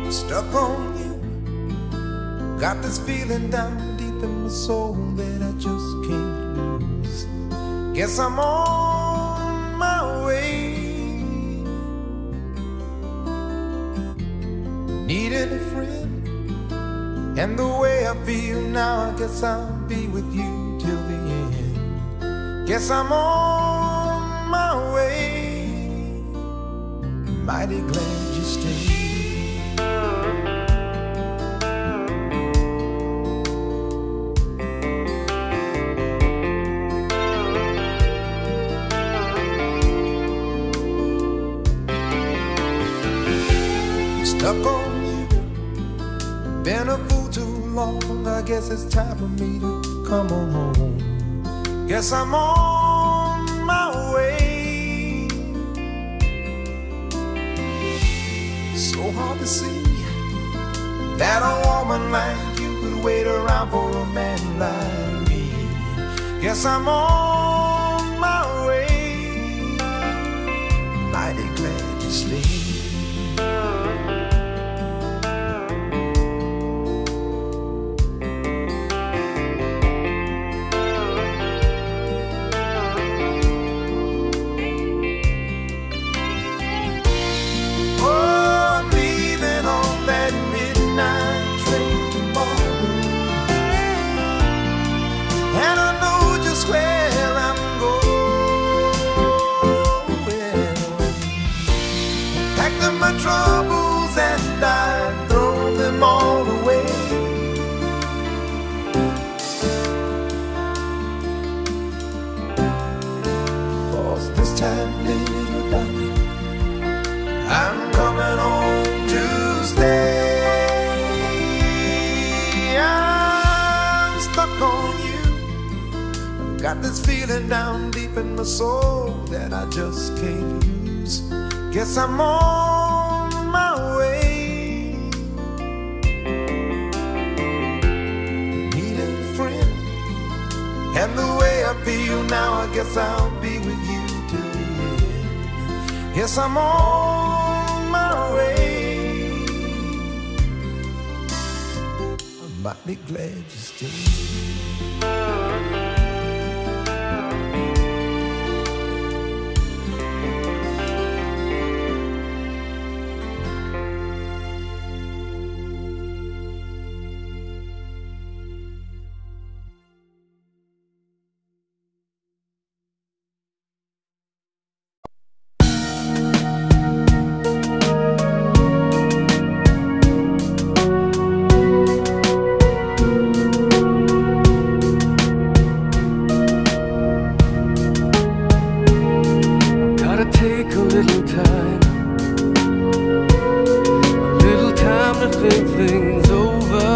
Stuck on you. Got this feeling down deep in my soul that I just can't lose. Guess I'm on my way. Needed a friend, and the way I feel now, I guess I'll be with you till the end. Guess I'm on my way. Mighty glad you stayed. Stuck on you, been a fool too long. I guess it's time for me to come on home. Guess I'm on my way. So hard to see that a woman like you could wait around for a man like me. Guess I'm on my way. Mighty glad you stayed. Troubles and I throw them all away. Cause this time, little darling, I'm coming home to stay. I'm stuck on you. I've got this feeling down deep in my soul that I just can't lose. Guess I'm on my way. Need a friend, and the way I feel now, I guess I'll be with you till the end. Yes, I'm on my way. I'm mighty glad you stayed. Take a little time to think things over.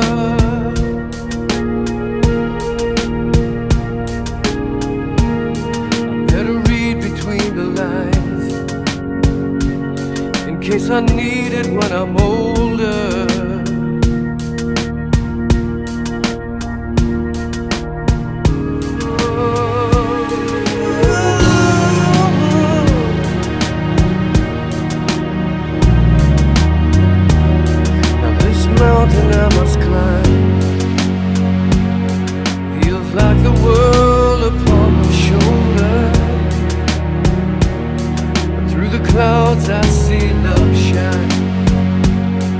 I better read between the lines in case I need it when I'm older. Mountain I must climb feels like the world upon my shoulder. But through the clouds I see love shine.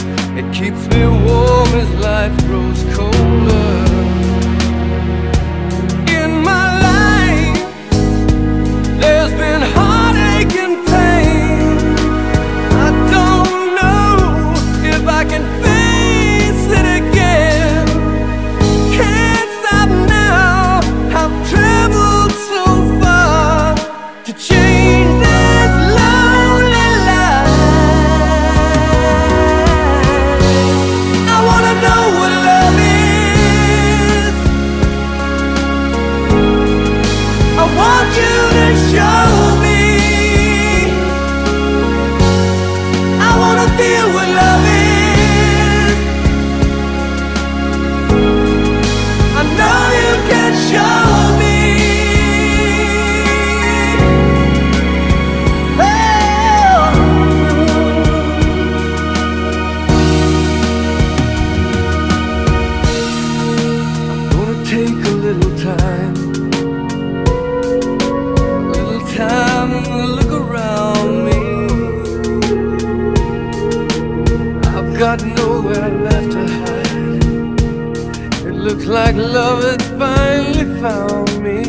like love had finally found me.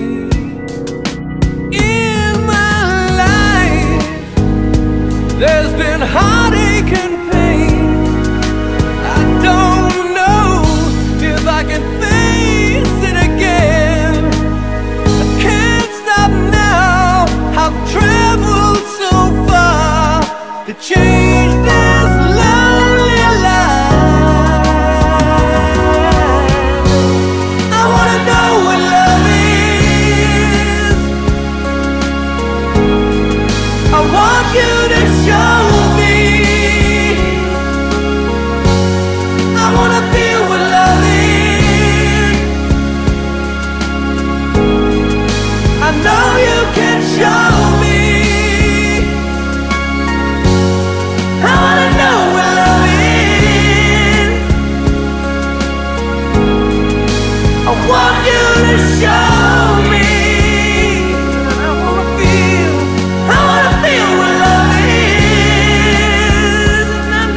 In my life, there's been heartache and pain. I don't know if I can face it again. I can't stop now. I've traveled so far to change this lonely life. I wanna know what love is. I want you to show me. I wanna feel what love is. I know you can show me. I wanna know what love is. I want you to show me. I wanna feel what love is. And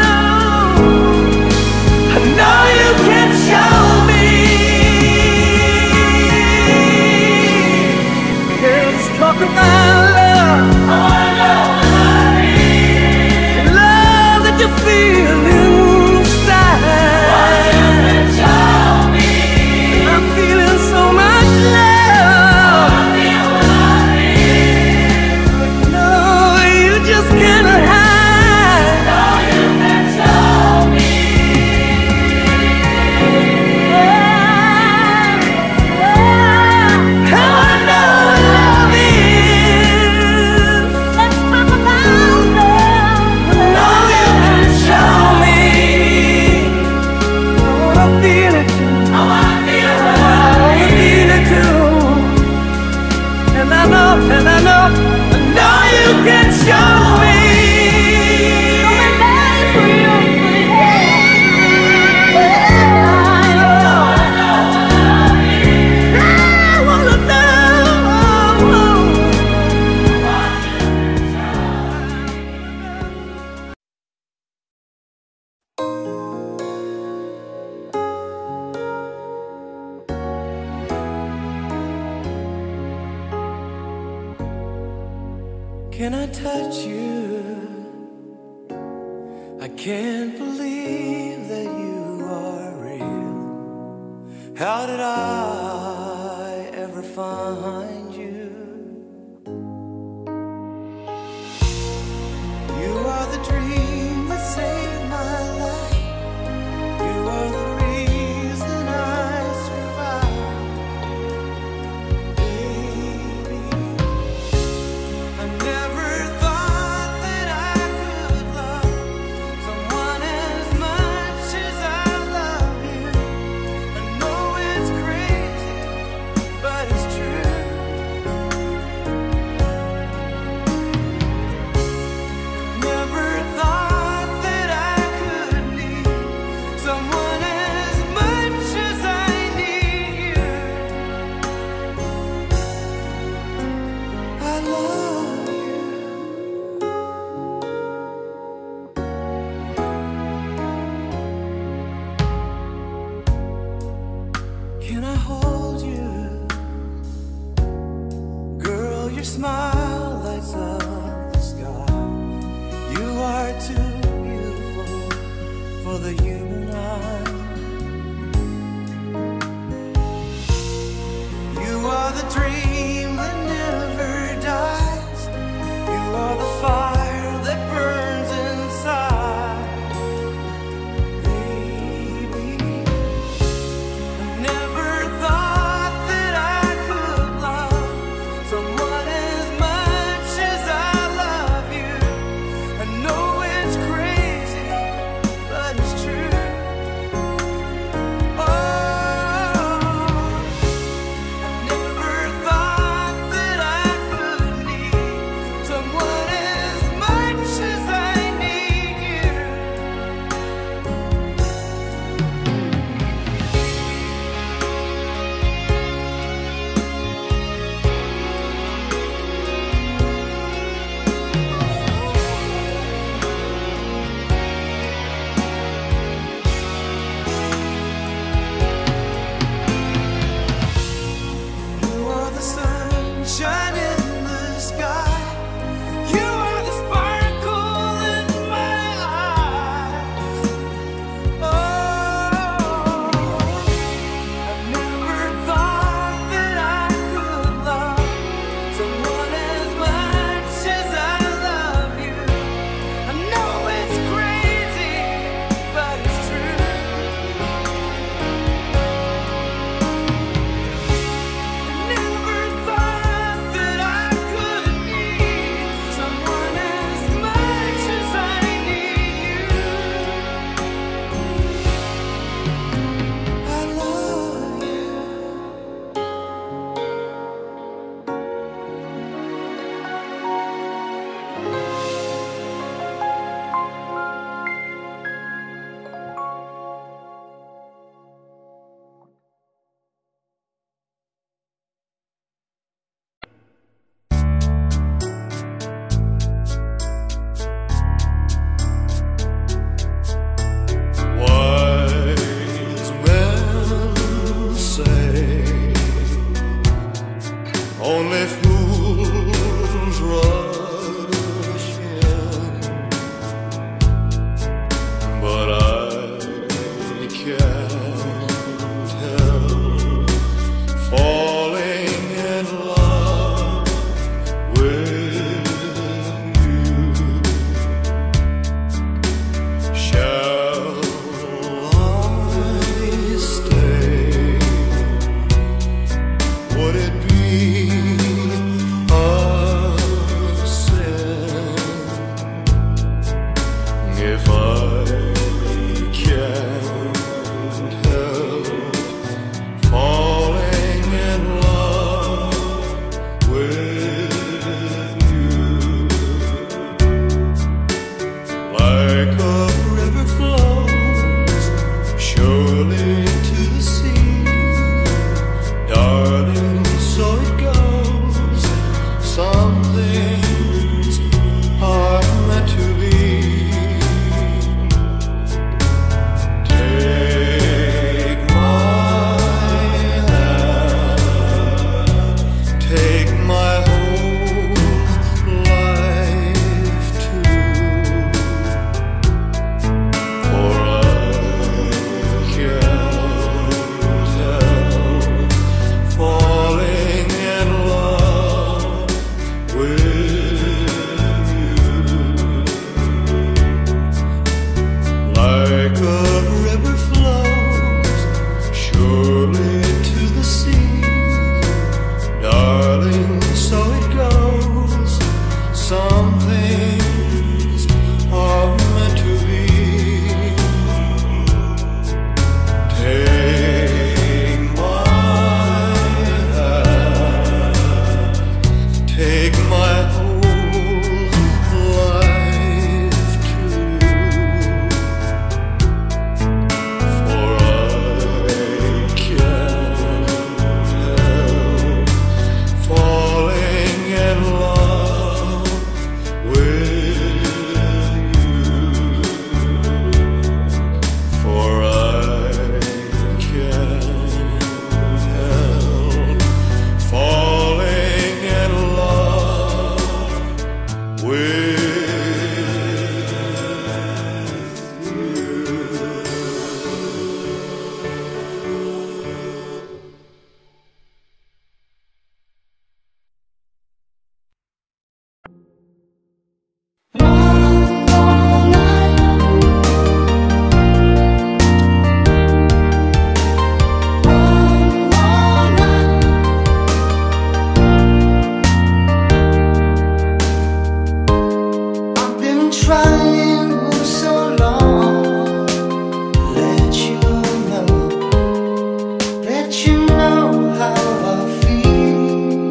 I know you can show me. Yeah, let's talk about love. I wanna know what love is. Love that you feel inside. Why you can show me. I'm feeling so much love. I feel what love is. No, you just can't hide. No, you can show me. I wanna know what love is. Let's talk about love. No, you can show me. I wanna feel it too. I wanna feel what love is. I wanna feel it too. And I know you can show me. Can I touch you? I can't believe that you are real. How did I ever find you? You are the dream that saved my life. You are the reason I survive. Baby, I never thought that I could love someone as much as I love you. I know it's crazy, but it's true. Never thought that I could need someone as much as I need you. I love you. Can I hold you? Girl, your smile lights up the sky. You are too beautiful for the human eye. You are the dream that never dies. You are the fire that burns inside. Baby, I never thought that I could love someone as much as I love you. I know it's crazy, but it's true. Like a river flows surely to the sea, darling, so it goes. Some things are meant to be. Take my hand, take my whole life too. For I can't help falling in love with you. For I can't help falling in love with you. I've been trying for so long to let you know how I feel.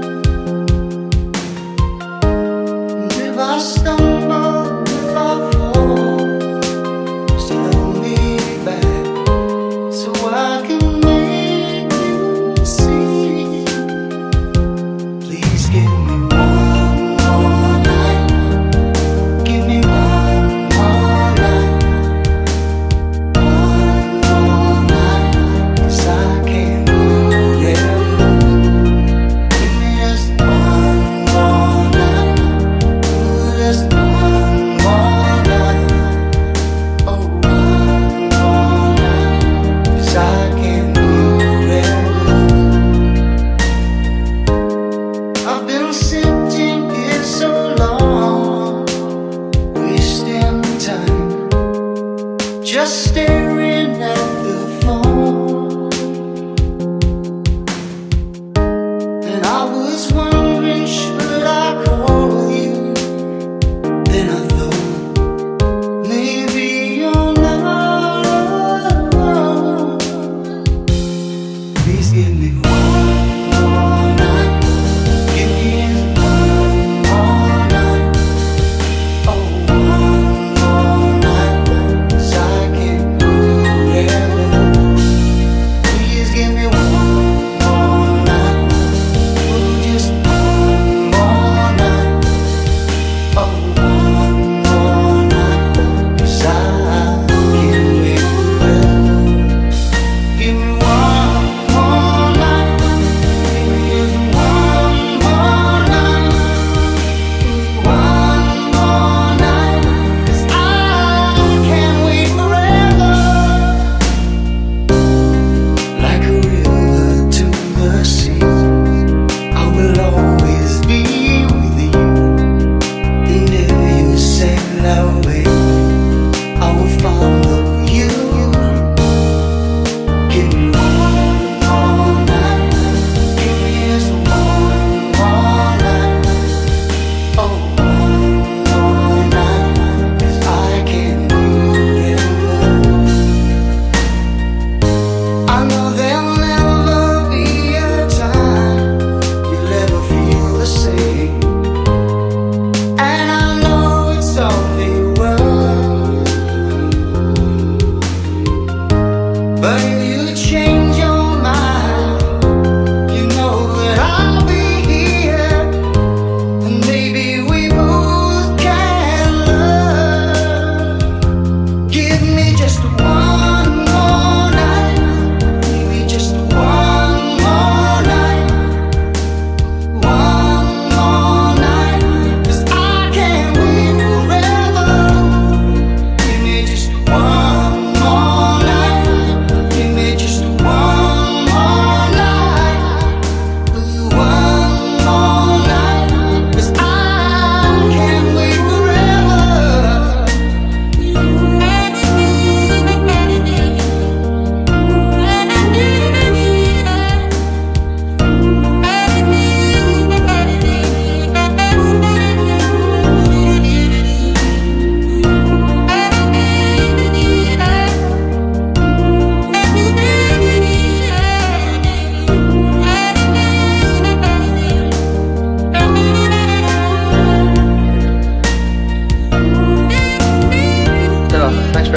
And if I stumble, if I fall, just hold me back so I can make you see. Please give me one more night. Give me one more night. One more night. 'Cause I can't move it alone. Give me just one more night. Just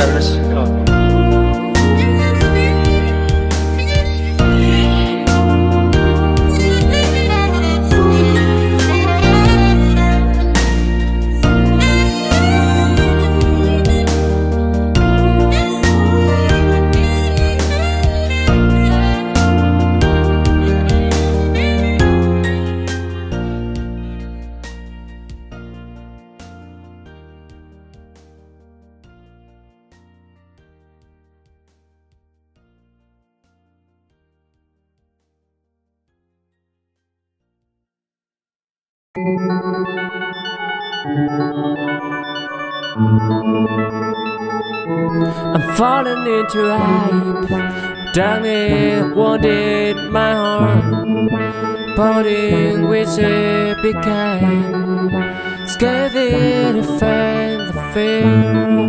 let's go. I'm falling into hype. Darkness wanted my heart, parting with a began. Scared to find the fear.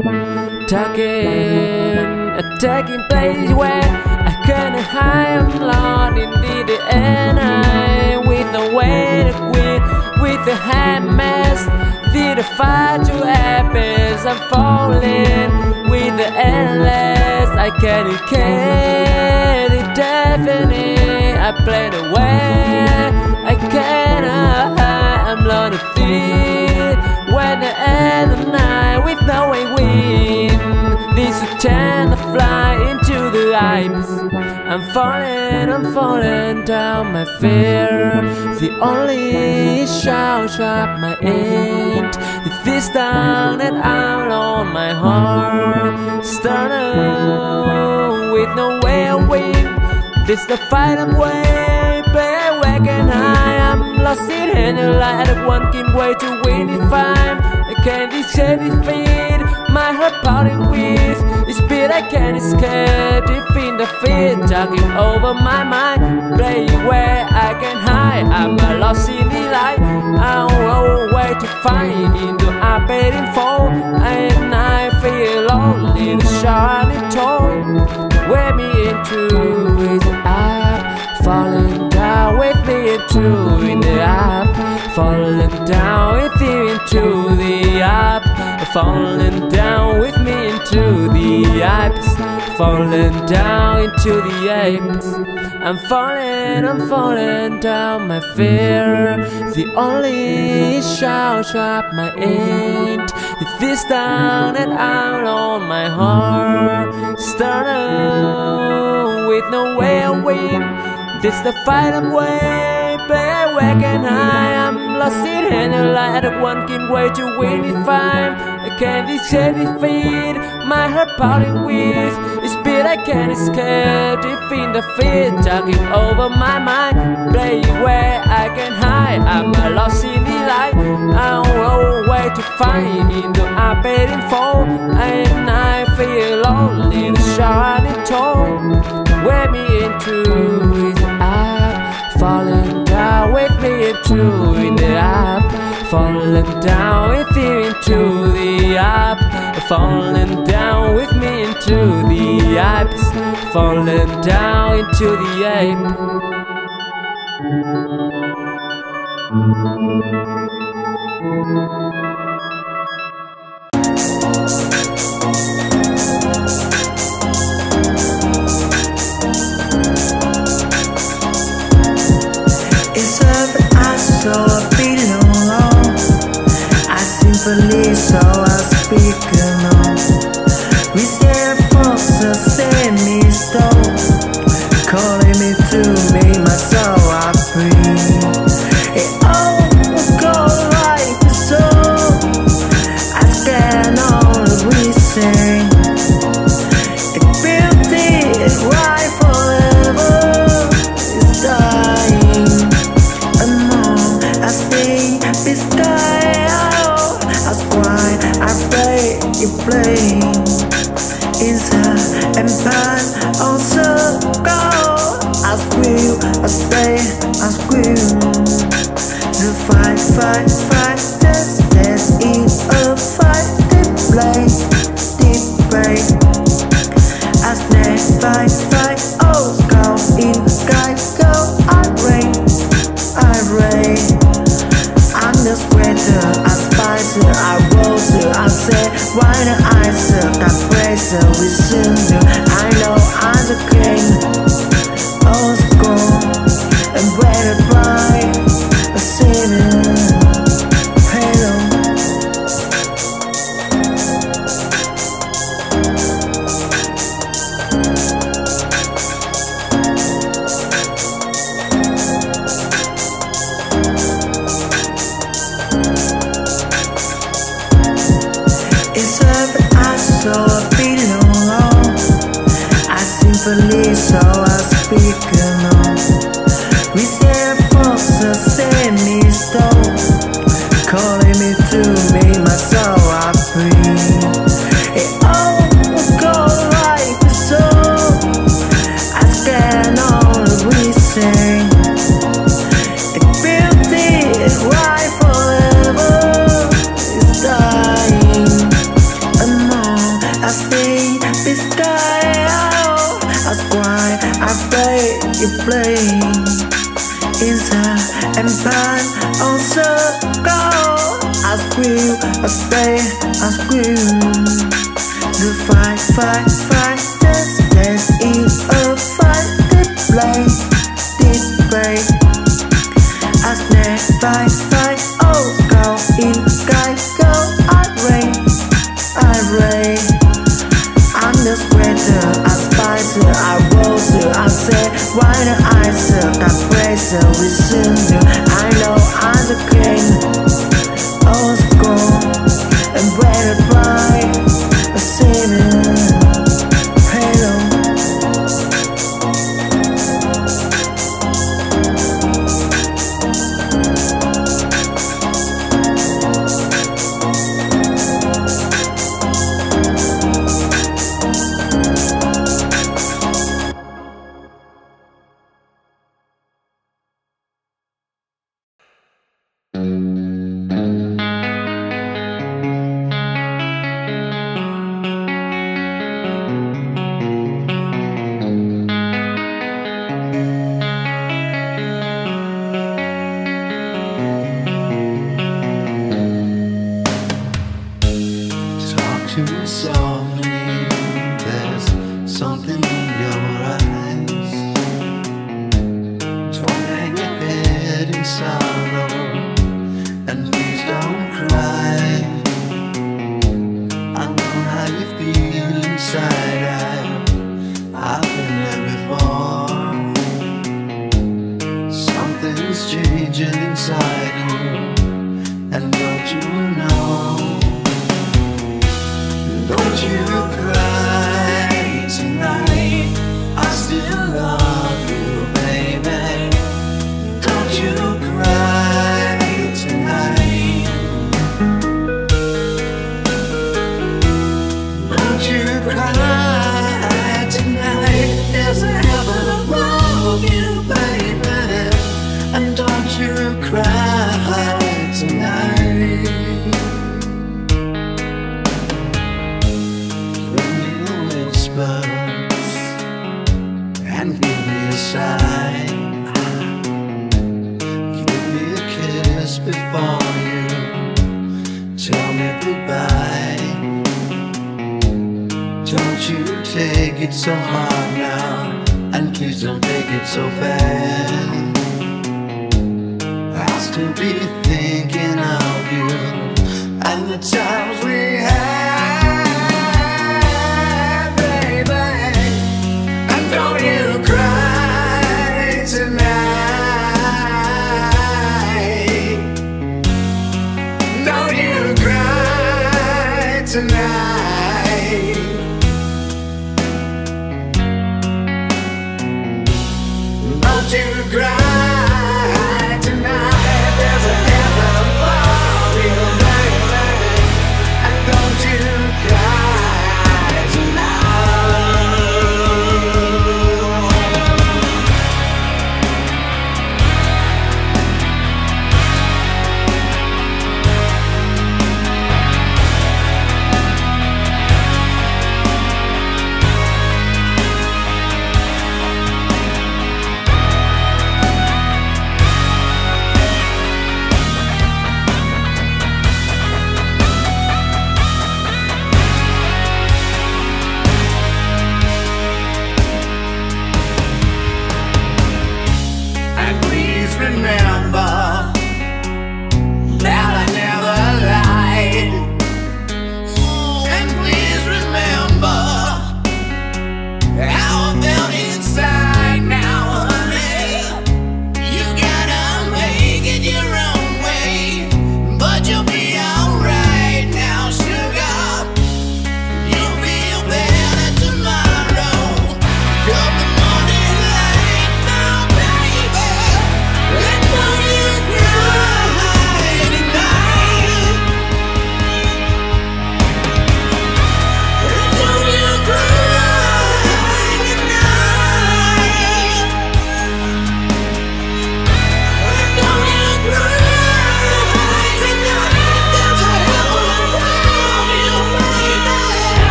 Attacking place where I can't hide. I'm lost in the end. With the way to quit, with the hand mask. Did a fight to happens. I'm falling with the endless. I can't carry definitely. I play the way I cannot hide. I'm learning to feel when the end of night with no way win. This is tend to fly into the heights. I'm falling down my fear. The only shout of my end is this down and out on my heart. Started with no way to win. This the fight I'm way, play awake and high. I'm lost in the light of one keen way to win if I can't escape defeat. My heart pounding with the speed I can't escape. Defeat the fear, talking over my mind. Play where I can hide. I'm lost in the light. I don't know where to find in the operating fall. And I feel lonely, the shining tone. Wear me into his app, falling down with me into in the app, falling down with me into the app, falling down with me into the apes, falling down into the apes. I'm falling down my fear. The only shout of my end is this down and out on my heart. Started with no way to win. This the fight I'm way, play awake and high. I'm lost in the light of one keen way to win if I can't escape defeat. My heart pounding with the speed I can't escape. Defeat the fear, talking over my mind. Play where I can hide. I'm lost in the light. I don't know where to find in the operating fall. And I feel lonely, the shining tone. Wear me into his app, falling down with me into in the app, falling down with me into the app, falling down with me into the apes, falling down into the ape. It's every I so I belong. I simply so I speak alone. We stand for sesame stone, calling me to me, my soul I breathe. It all goes like so. I stand on the we sing. It built it right forever. It's dying. I stay beside you. I cry, I pray, you play. Inside and back, also go. I scream, I stay, I scream. The fight, that's in a fight. They play, they pray. I stay, fight, oh, go in the sky, go. I rain. I'm the sweater, I spice it, I roast it, I say, why the ice squeal, I stay, I scream. The fight, let's eat a fight. Did play. I snap, fight, oh, go in sky, go, I rain. I'm the spreader, I spice it, I rose it, I say, why the ice up, I praise it, we sing it. I know I'm the king, old school, and better by a saving.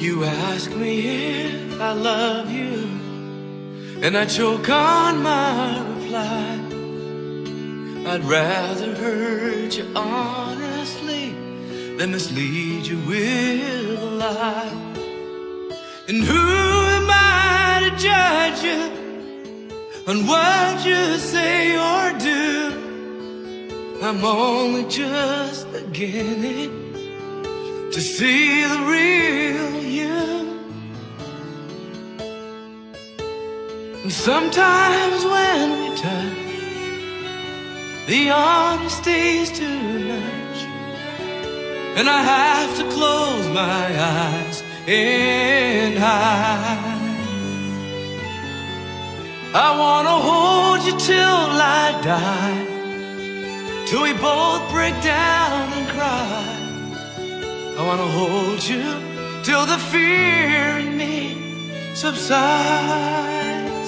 You ask me if I love you, and I choke on my reply. I'd rather hurt you honestly than mislead you with a lie. And who am I to judge you on what you say or do? I'm only just beginning to see the real you. And sometimes when we touch, the honesty's too much, and I have to close my eyes and hide. I wanna hold you till I die, till we both break down and cry. I wanna hold you till the fear in me subsides.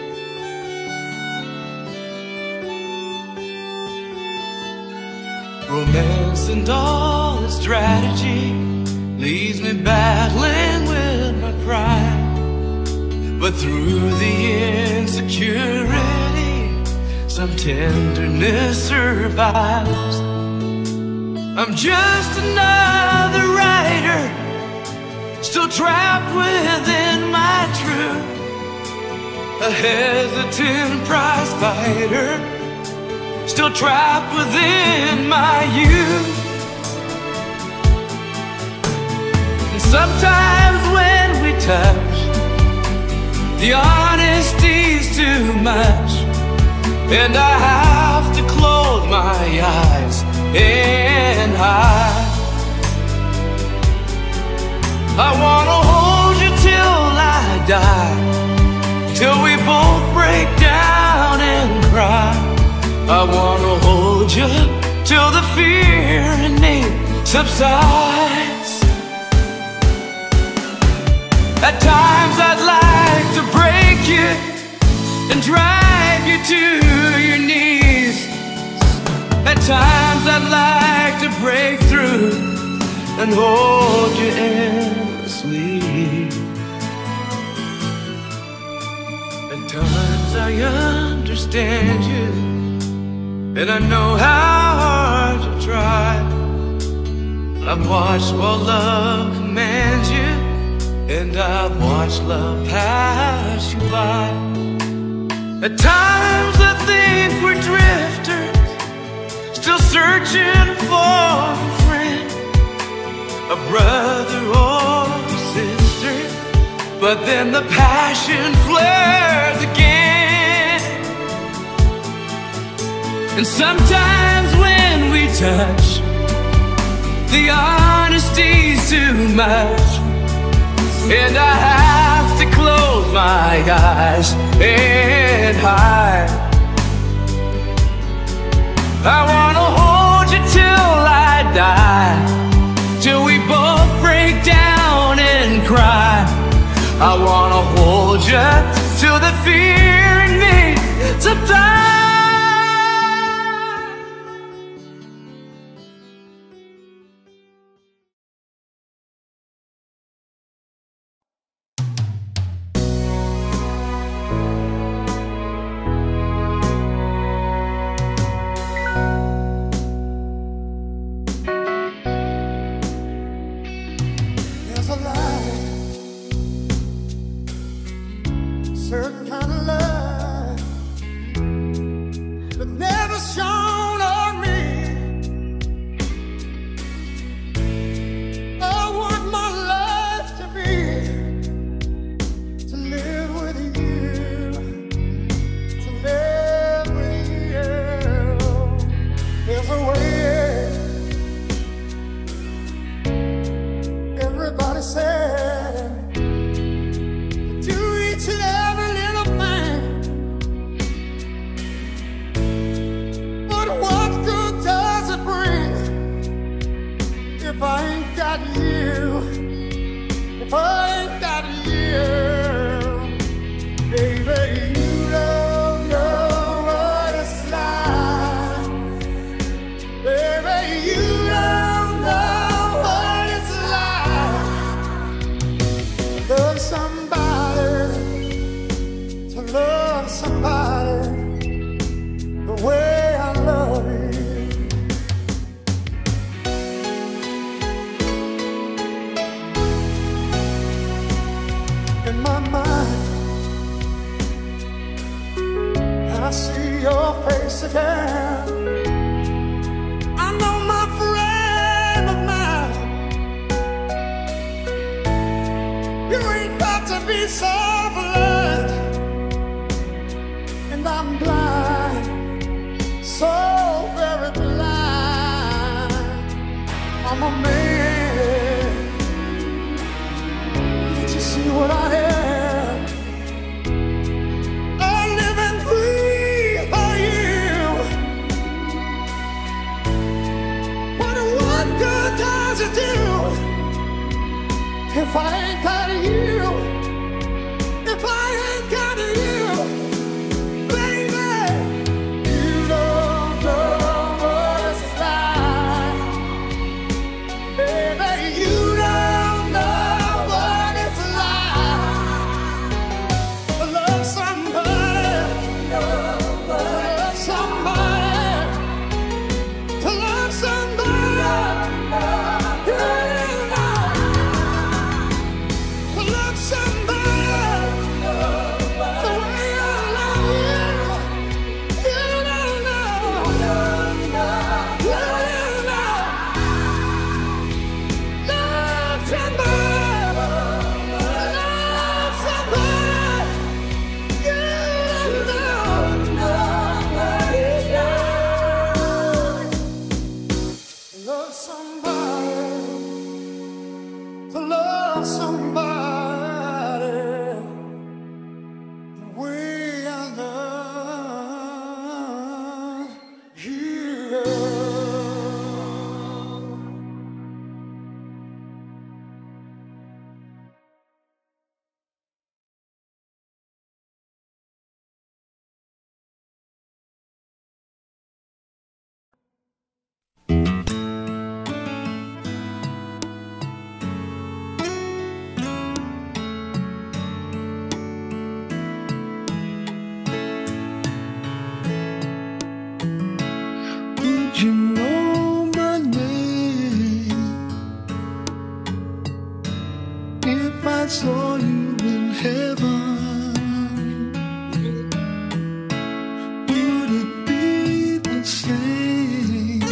Romance and all its strategy leaves me battling with my pride. But through the insecurity, some tenderness survives. I'm just another writer, still trapped within my truth, a hesitant prize fighter, still trapped within my youth. And sometimes when we touch, the honesty's too much, and I have to close my eyes and hide. I wanna hold you till I die, till we both break down and cry. I wanna hold you till the fear in me subsides. At times I'd like to break you and drag you to your knees. At times I'd like to break through and hold you endlessly. At times I understand you, and I know how hard you try. I've watched while love commands you, and I've watched love pass you by. At times I think we're drifters, still searching for a friend, a brother or a sister. But then the passion flares again. And sometimes when we touch, the honesty's too much, and I have to close my eyes and hide. I wanna hold you till I die, till we both break down and cry. I wanna hold you till the fear in me subsides. Certain kind of love that never shone on me. I want my life to be, to live with you, to live with you. There's a way, everybody said, to each and every little thing see your face again, I know my friend of mine, you ain't got to be so blind. And I'm blind, so very blind. I'm a man. Did you see what I am? I live and breathe for you. What good does it do if I ain't got you? If I ain't got you, baby, you don't know what it's like. Baby, you don't know what it's like to love somebody, to love somebody, to love somebody, the way I love you. You don't know, you don't know. Love somebody, love somebody. You don't know. Love somebody, to love somebody the way I love you. Would you know my name if I saw you in heaven? Would it be the same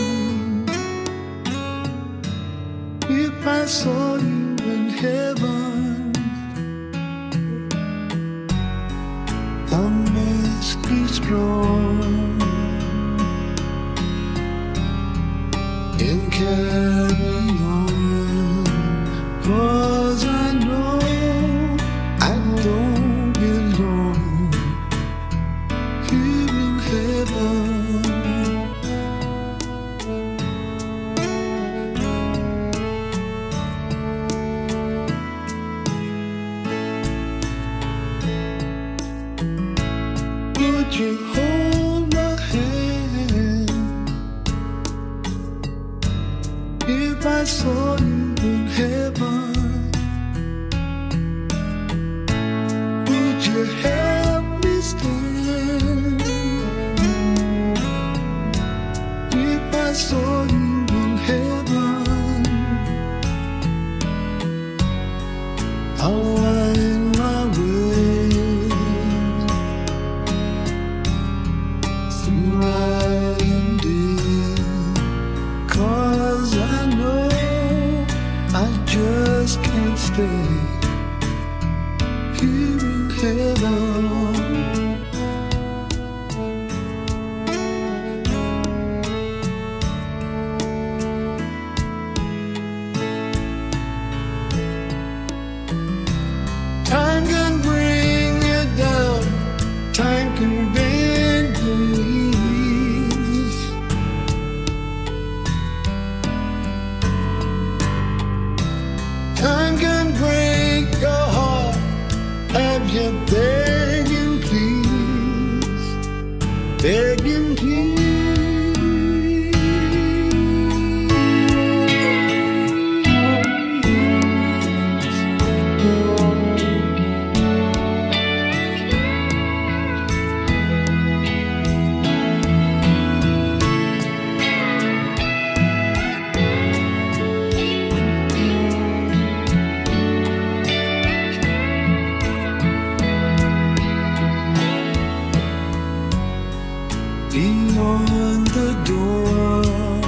if I saw you in heaven? I must be strong and carry on, 'cause I know I don't belong here in heaven. Would you hold my hand if I saw you in heaven? Would you help me stand if I saw you in heaven? I'll wind my way through night and day, 'cause I know I just can't stay here in heaven. Time can bring you down, time can bend your knees. Time can break your heart, have you begging please, begging please. on the door.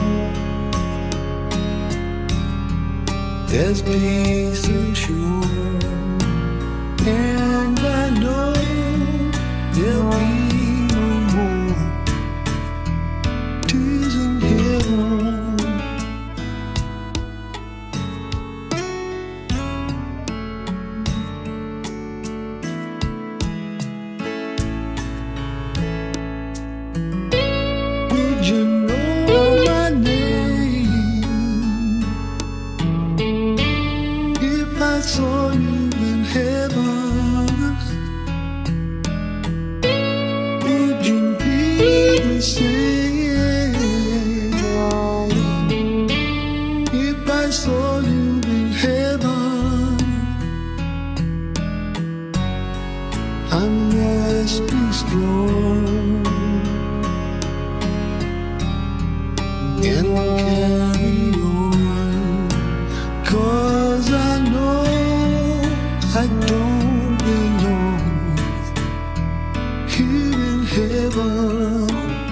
There's peace and sure, and I know there'll be no more tears in heaven. Would you know my name if I saw you in heaven? Would you be the same if I saw you in heaven? I must be strong and carry on, 'cause I know I don't belong here in heaven.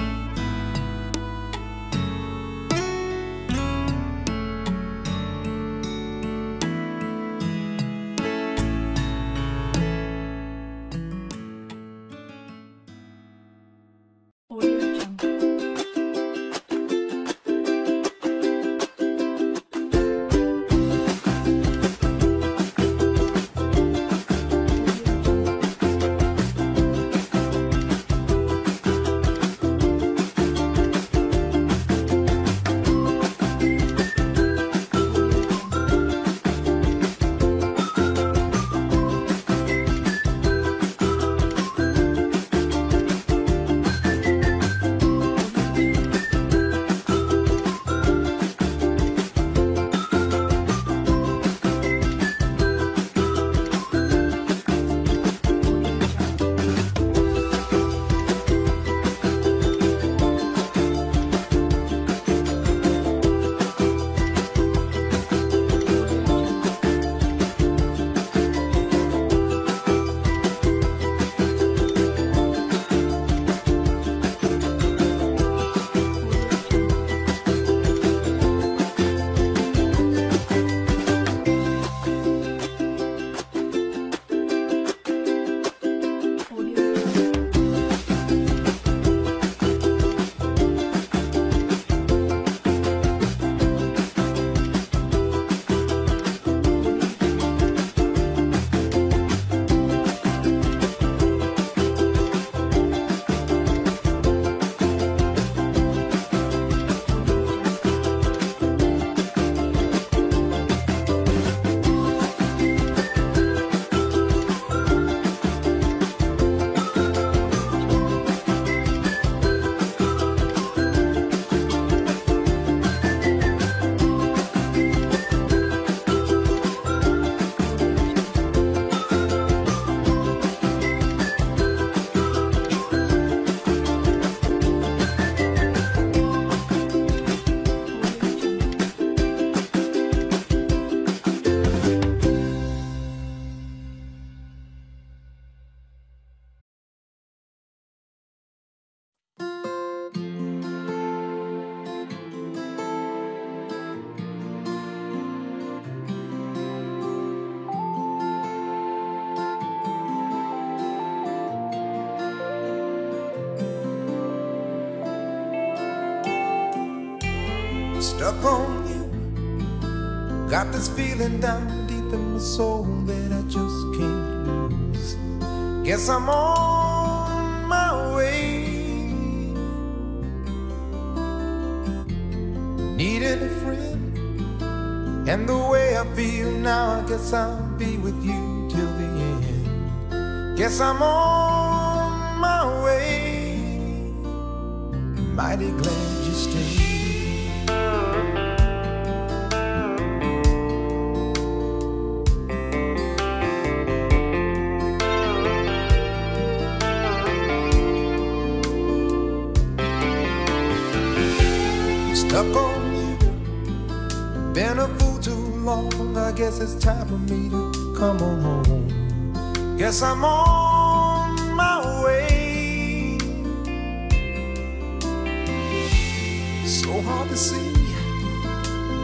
Stuck on you, got this feeling down deep in my soul that I just can't lose. Guess I'm on my way. Needed a friend, and the way I feel now, I guess I'll be with you till the end. Guess I'm on my way. Mighty glad you stayed. Stuck on you, been a fool too long. I guess it's time for me to come on home. Guess I'm on my way.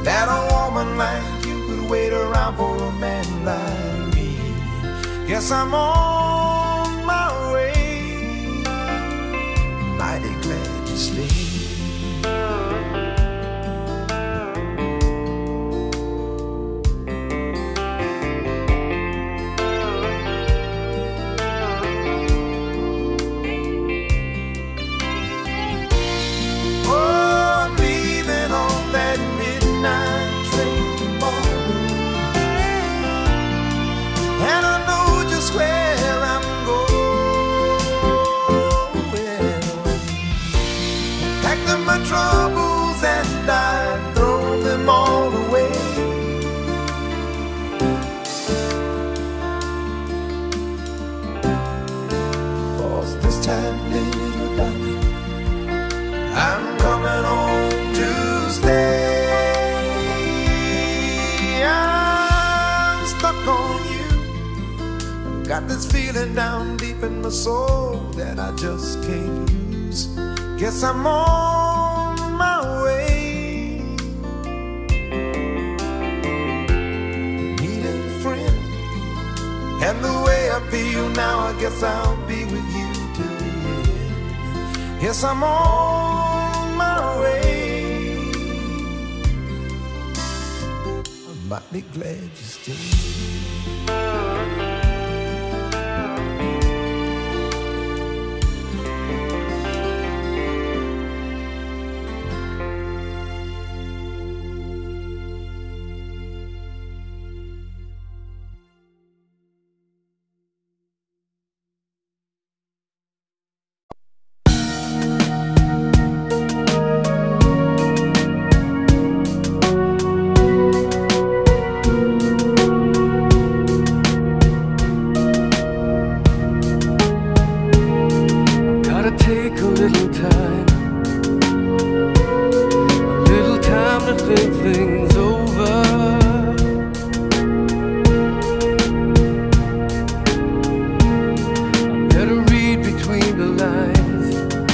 that a woman like you could wait around for a man like me. Guess I'm on my way, mighty glad you stayed. Troubles and I throw them all away. Cause this time, little darling, I'm coming home to stay. I'm stuck on you. I've got this feeling down deep in my soul that I just can't lose. Guess I'm on my way. Need a friend, and the way I feel now, I guess I'll be with you till the end. Yes, I'm on my way. I'm mighty glad you stayed. Take a little time to think things over. I better read between the lines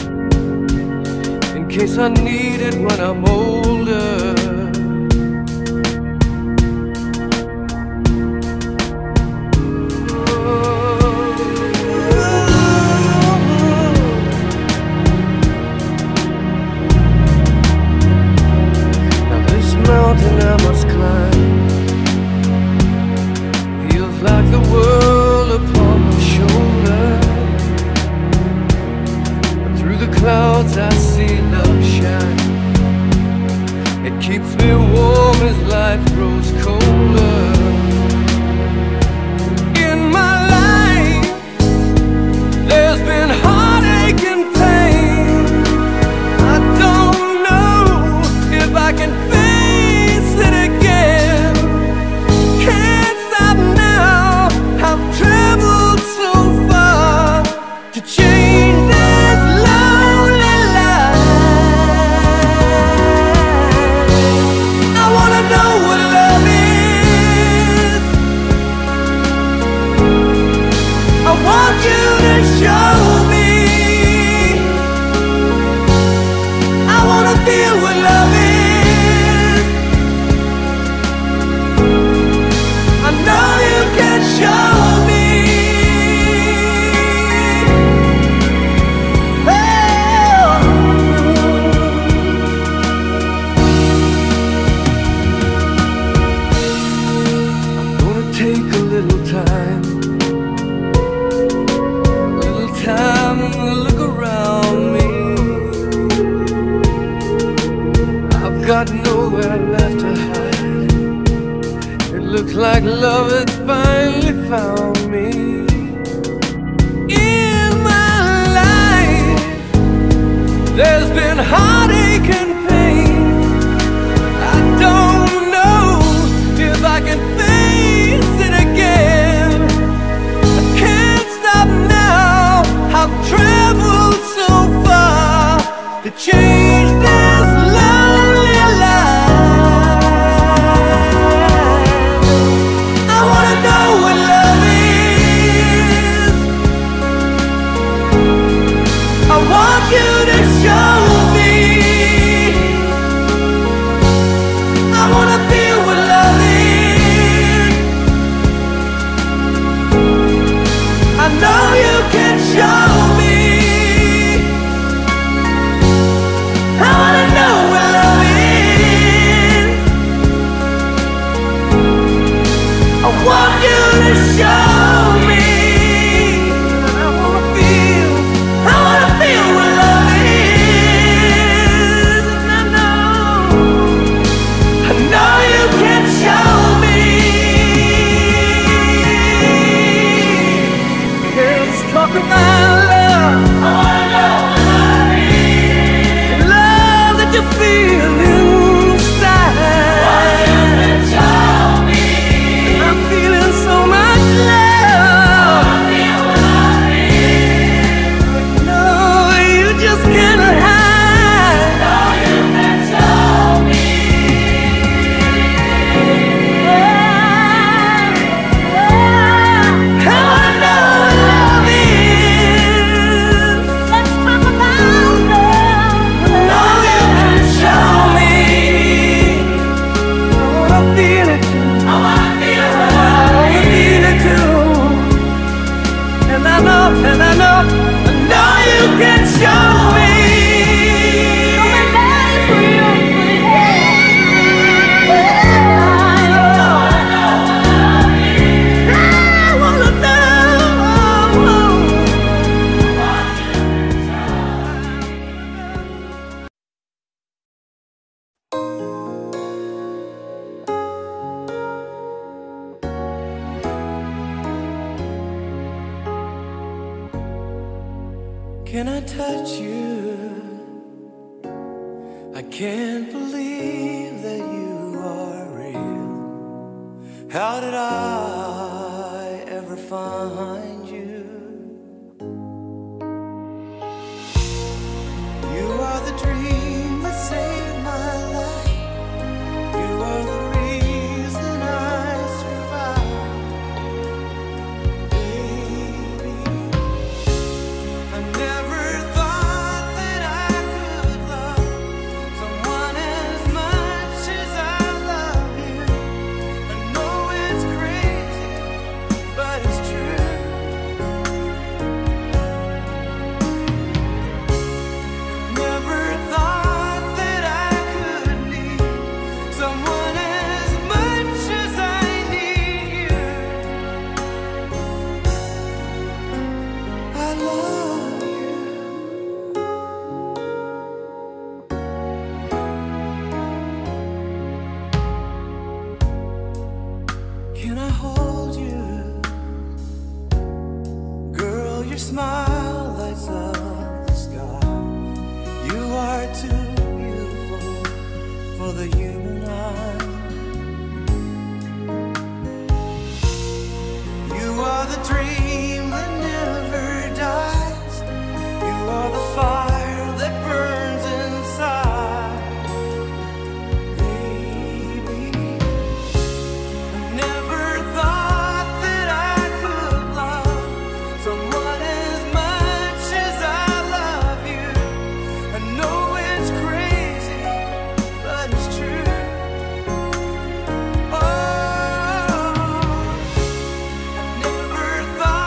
in case I need it when I'm older. Mountain I must climb feels like the world upon my shoulder, but through the clouds I see love shine. It keeps me warm as life grows colder. In my life there's been heartache and pain. I don't know if I can face it again. Can't stop now. I've traveled so far to change this lonely life. I wanna know what love is. I want you to show me. I wanna feel what love is. Show me. Oh. I'm gonna take a little time to look around me. I've got nowhere left to hide. It looks like love has finally found me. In my life there's been heartache and pain. I don't know if I can face it again. I can't stop now. I've traveled so far to change this lonely life. I want you to show me. Can I touch you? I can't believe that you are real. How did I ever find you? You are the dream that saved my life. You are the reason I survive. Baby, I never thought that I could love someone as much as I love you. I know it's crazy, but it's true. Never thought that I could need someone as much as I need you. I love you. Can I hold you? Girl, your smile lights up the sky. You are too beautiful for the human eye. You are the dream that never dies. You are the fire that burns inside. Baby, I never thought that I could love someone as much as I love you. I know it's crazy, but it's true. Oh, I never thought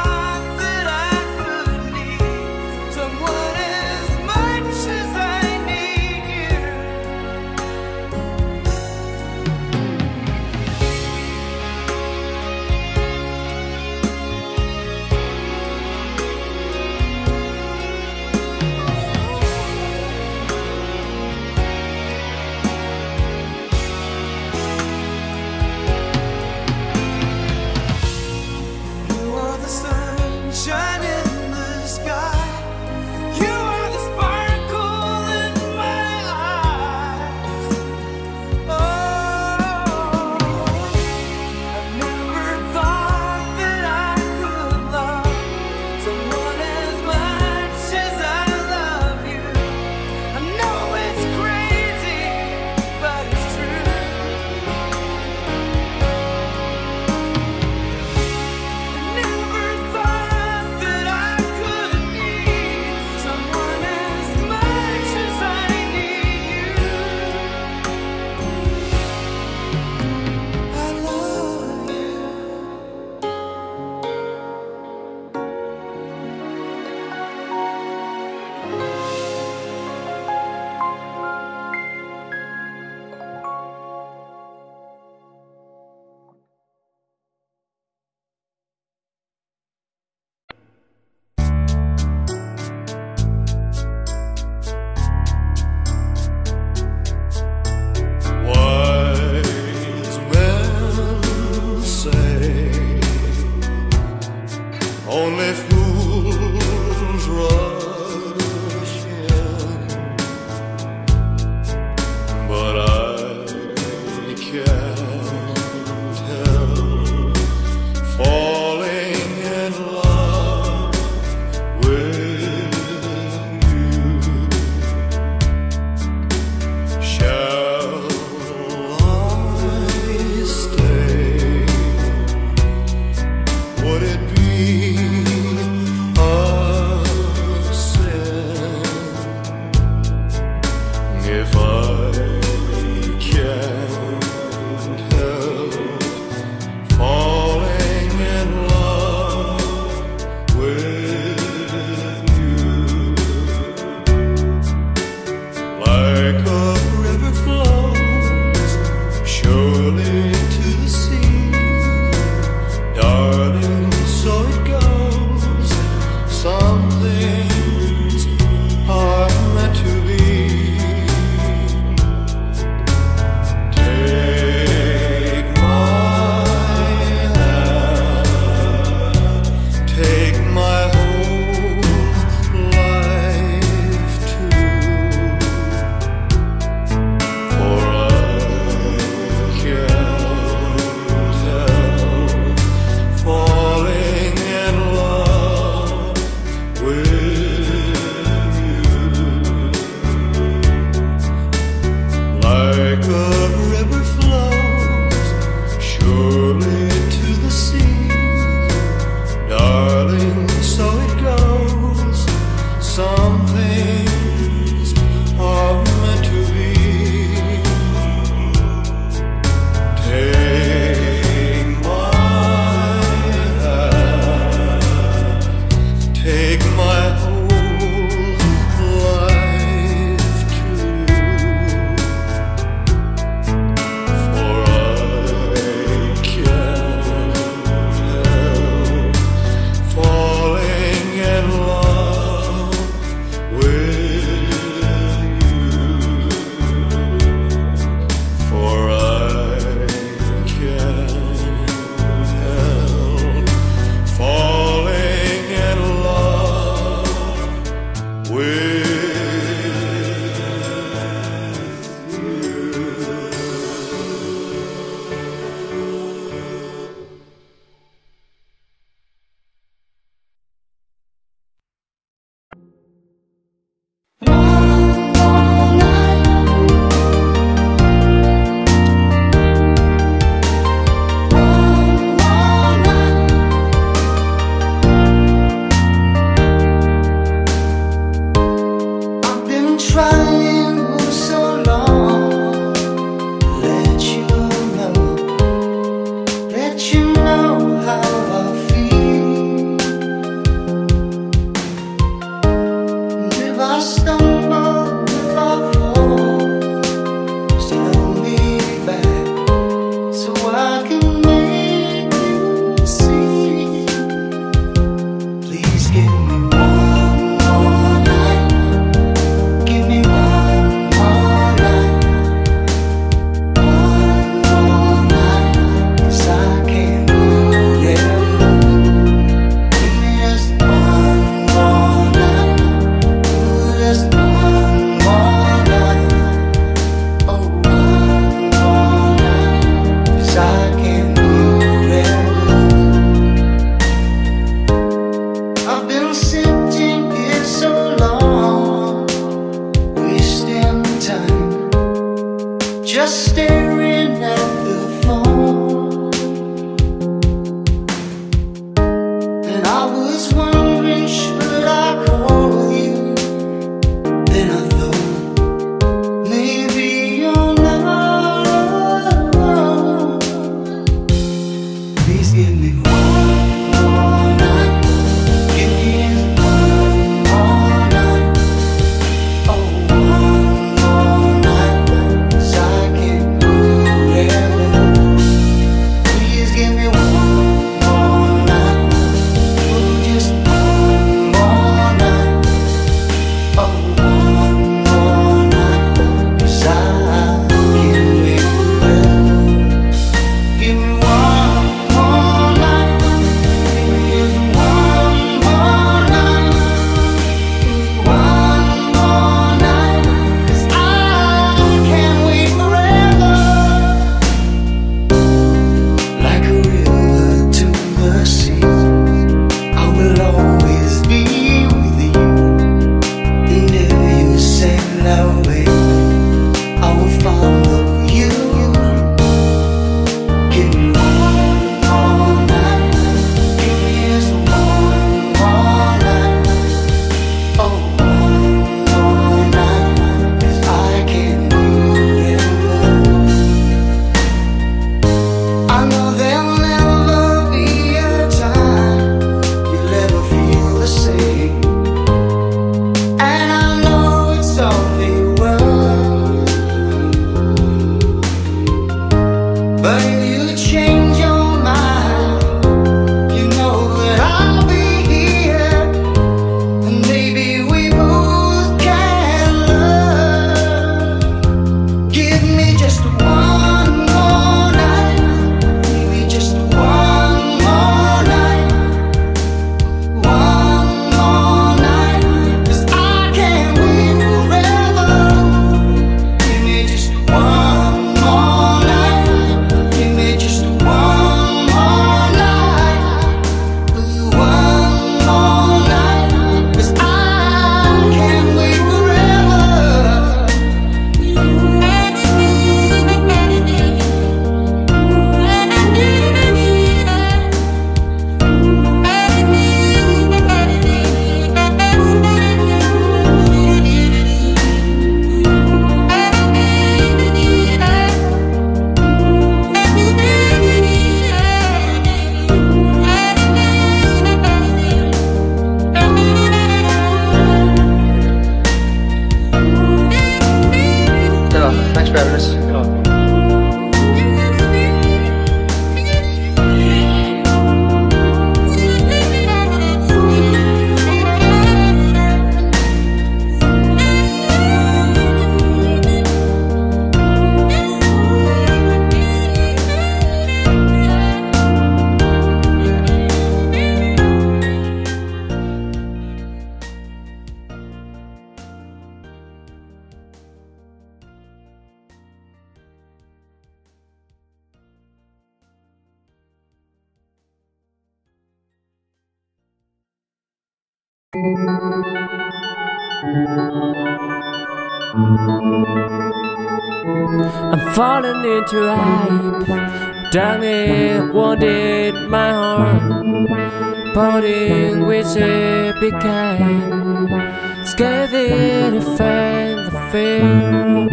I'm falling into hype. Darkness wanted my heart, parting with a became scared to find the fear.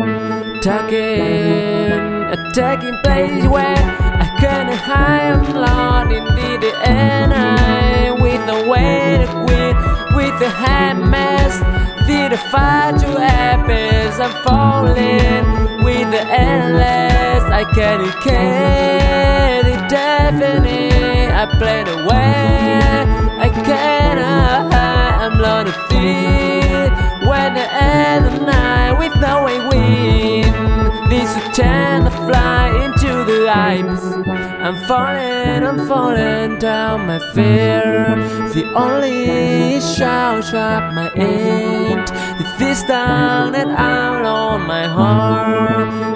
Attacking place where I can't hide. I'm lost in the end. With the way to quit, with the hand mask, the fight to happens. I'm falling with the endless. I can't care the definite. I play the way I cannot hide. I'm lost to fear when the end of night with no way win. This will tend to fly into the heights. I'm falling down my fear. The only shout trap my end is this down that I'm on my heart.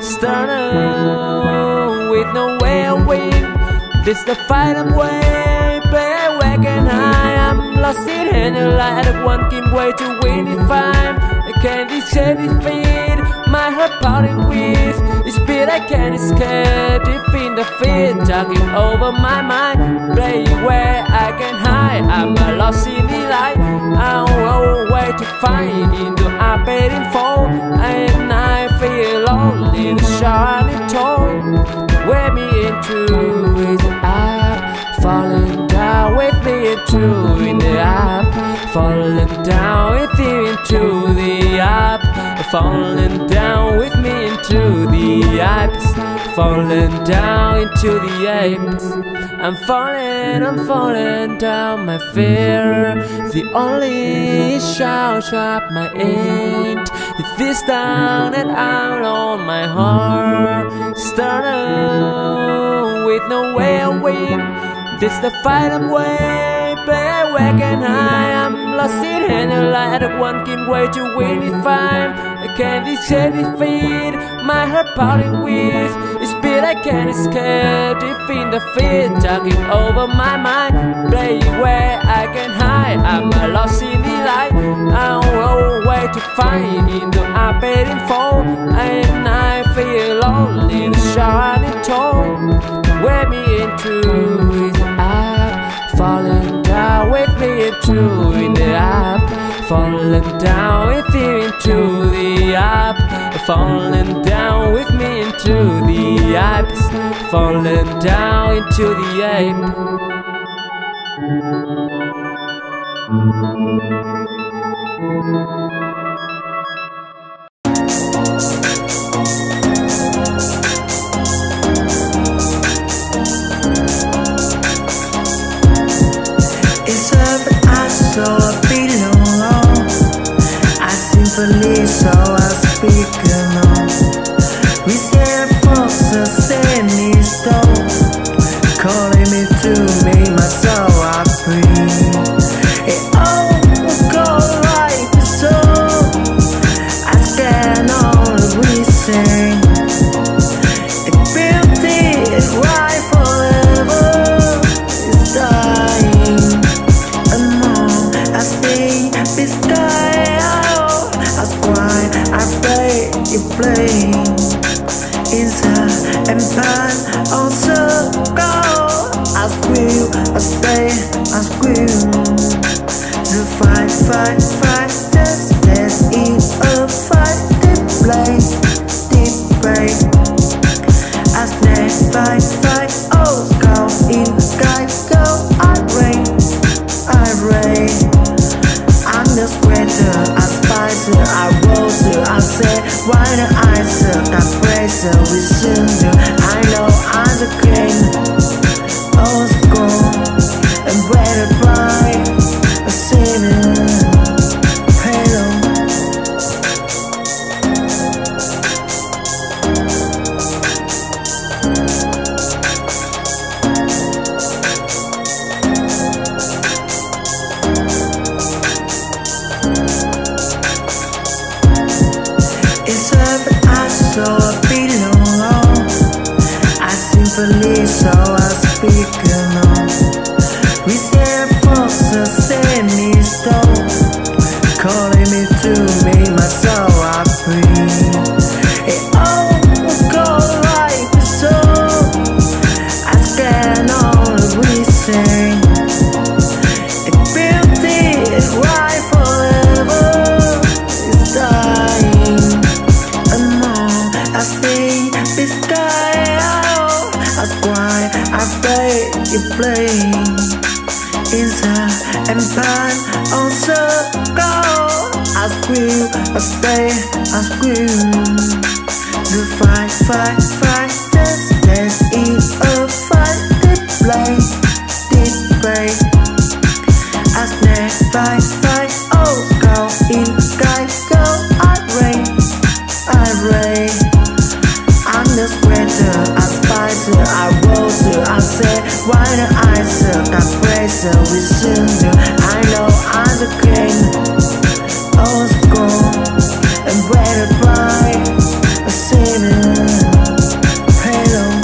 Started with no way to win. This the fight I'm way, play wagon high. I'm lost in the light. One can way to win if I can't defeat. My heart pounding with the speed I can't escape. Defeat the fear, talking over my mind. Play where I can hide. I'm lost in the light. I don't know where to find in the operating phone. And I feel lonely, the shining tone. Wear me into his app, falling down with me into in the app, falling down with you into the app, falling down with me into the apes, falling down into the apes. I'm falling down my fear. The only shout trap my end is this down and out on my heart. Started with no way to win. This the fight I'm way, play wagon high. I'm lost in the light. One can way to win if I can't defeat. My heart pounding with the speed I can't escape. Defeat the fear, talking over my mind. Play where I can hide. I'm lost in the light. I don't know where to find in the operating phone. And I feel lonely, the shining tone. Wear me into his app, falling down with me into in the app, falling down with you into the app, falling down with me into the apes, falling down into the ape. So I belong, I simply so I speak alone. We stand for the same stone, calling me to me, my soul I breathe. It all goes like so. I stand on the we sing. It built it right forever. It's dying. This guy out, I cry, I play, you play. Is a empire also go? I scream, I stay, I scream. The fight, let's eat a fight, deep play, deep play. I snake, fight, oh, go in the sky, go, I rain. I'm the sweater, I spice it, I rose it, I say, why the ice up, I praise it, we soon do. I know I'm the king, old school, and better by a saving halo. So I belong, I simply so I speak alone. We stand for the same stone. squeal, I stay, I scream. The fight, let's eat a fight. Did play. I snap, fight, oh, go in sky, go, I rain. I'm the sweater, I spice it, I rose it, I say, why the ice up, I praise it, we sing it. I know I'm the king, old school, and better by a saving halo.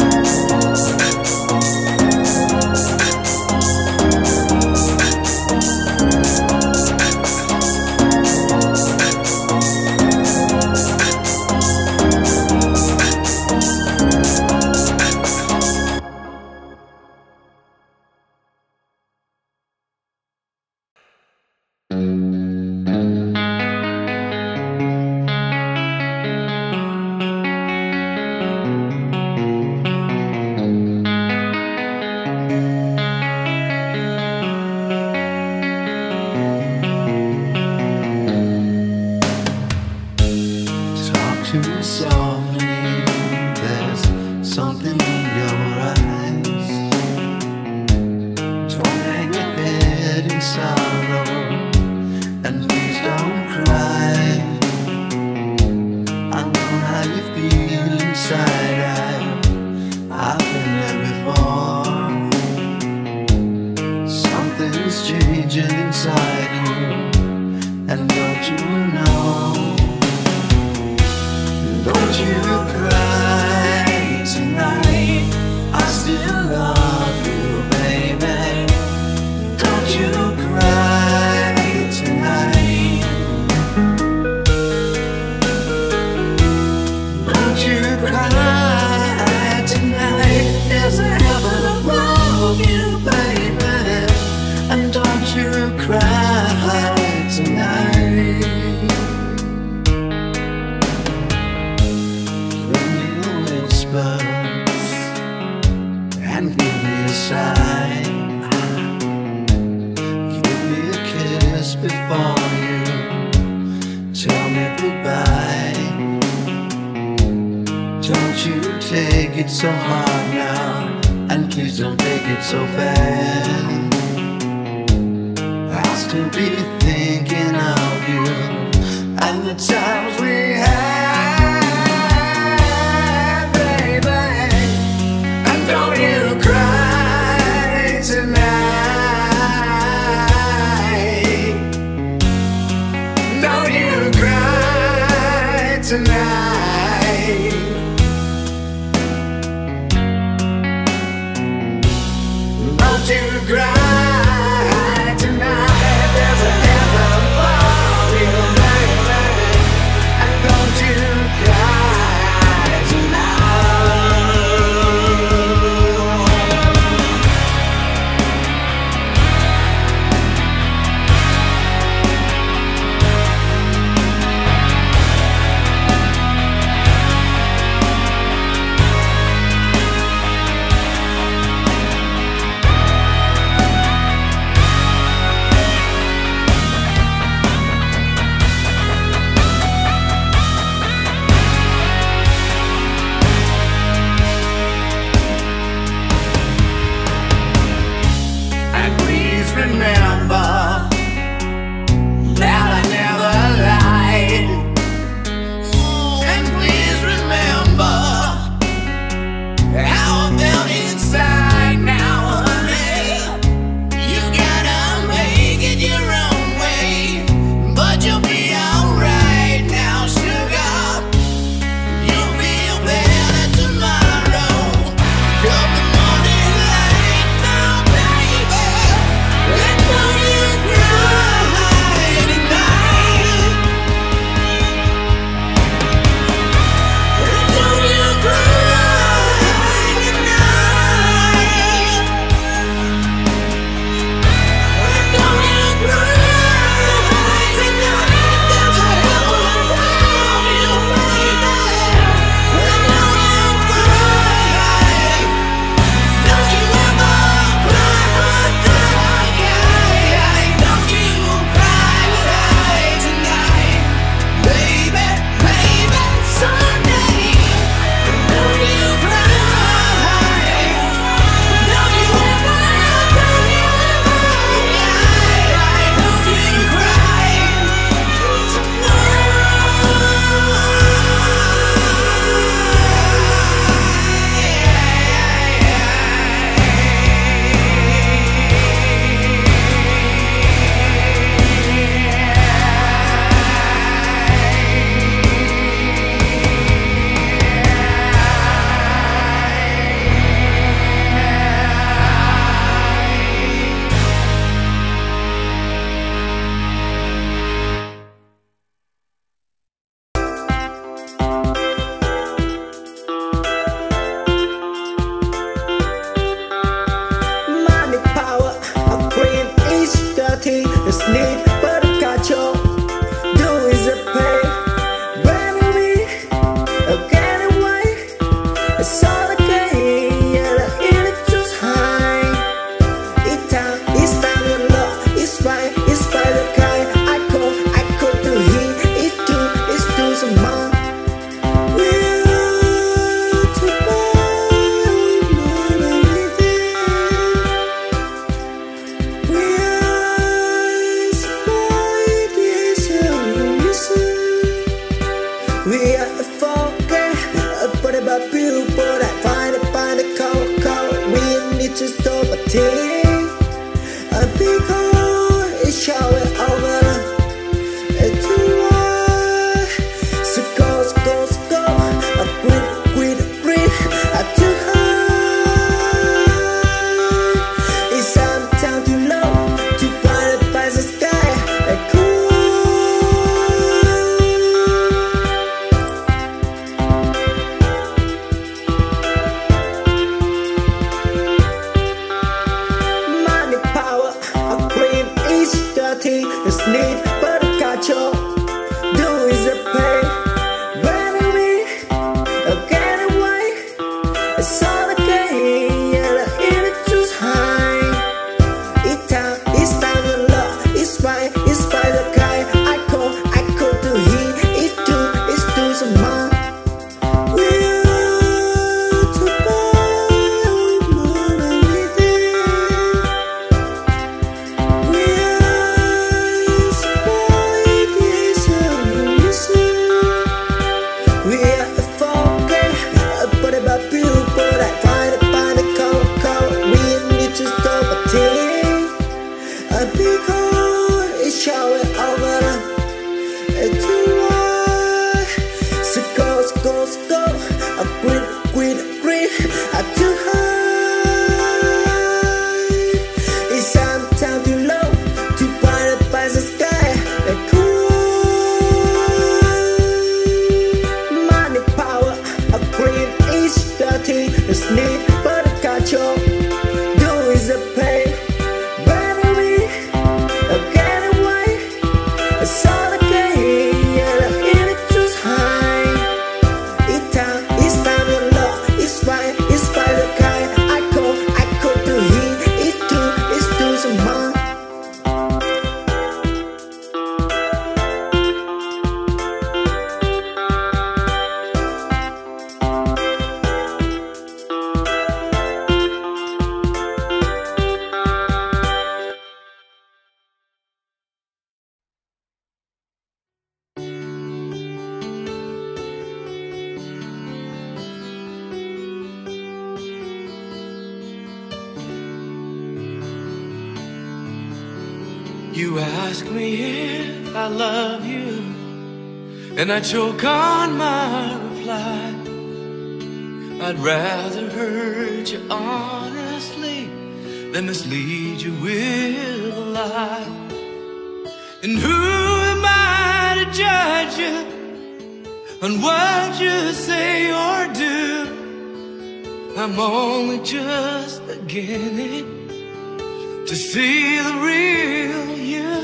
You ask me if I love you, and I choke on my reply. I'd rather hurt you honestly than mislead you with a lie. And who am I to judge you on what you say or do? I'm only just beginning to see the real you.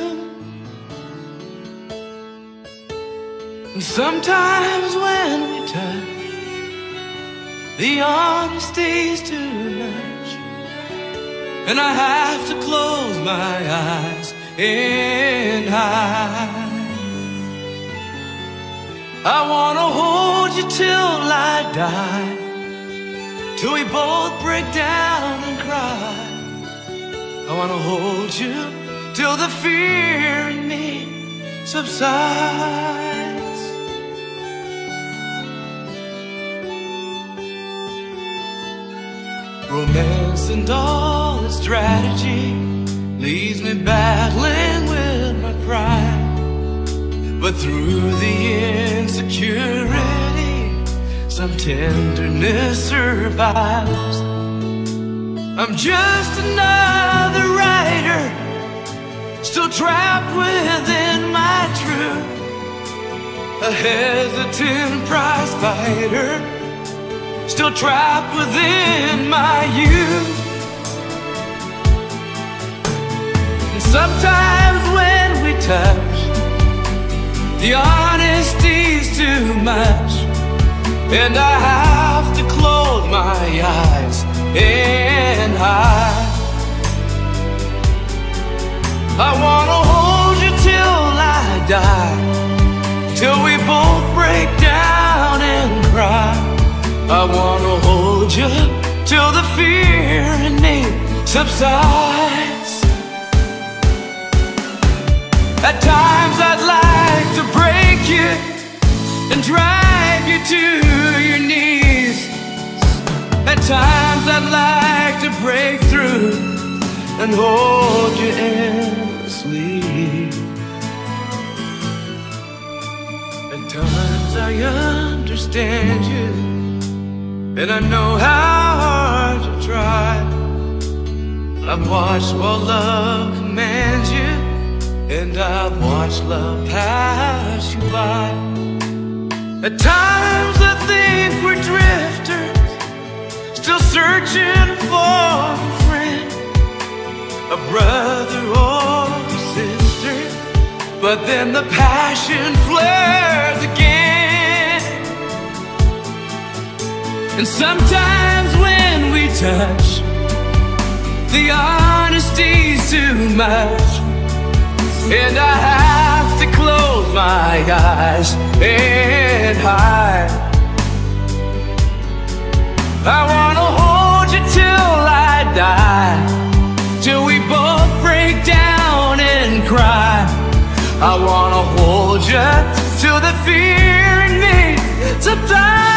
And sometimes when we touch, the honesty's too much, and I have to close my eyes and hide. I wanna hold you till I die, till we both break down and cry. I wanna hold you till the fear in me subsides. Romance and all its strategy leaves me battling with my pride. But through the insecurity, some tenderness survives. I'm just another writer, still trapped within my truth, a hesitant prize fighter, still trapped within my youth. And sometimes when we touch, the honesty's too much, and I have to close my eyes and hide. I wanna hold you till I die, till we both break down and cry. I wanna hold you till the fear in me subsides. At times I'd like to break you and drag you to your knees. At times I'd like to break through and hold you endlessly. At times I understand you, and I know how hard you try. I've watched while love commands you, and I've watched love pass you by. At times I think we're drifters, still searching for a friend, a brother or a sister. But then the passion flares again. And sometimes when we touch, the honesty's too much, and I have to close my eyes and hide. I wanna hold you till I die, till we both break down and cry. I wanna hold you till the fear in me subsides.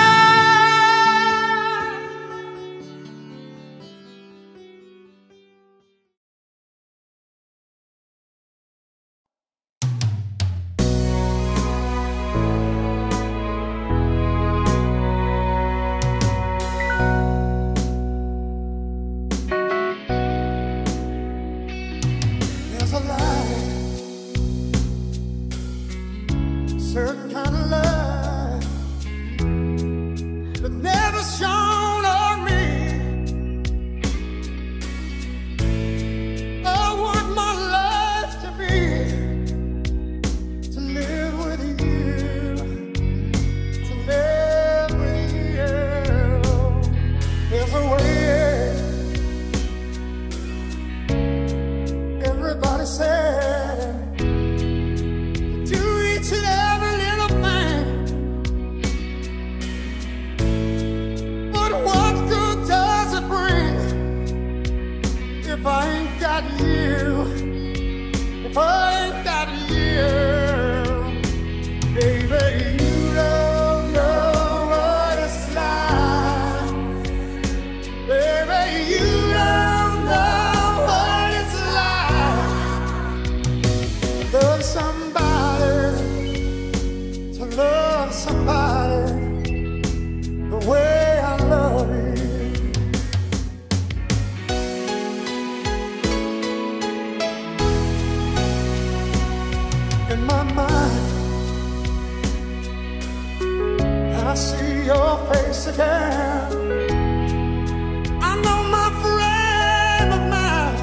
Certain kind of love that never shone on me. I want my life to be, to live with you, to live with you. There's a way, everybody said, to each and every little thing. I see your face again. I know my frame of mind.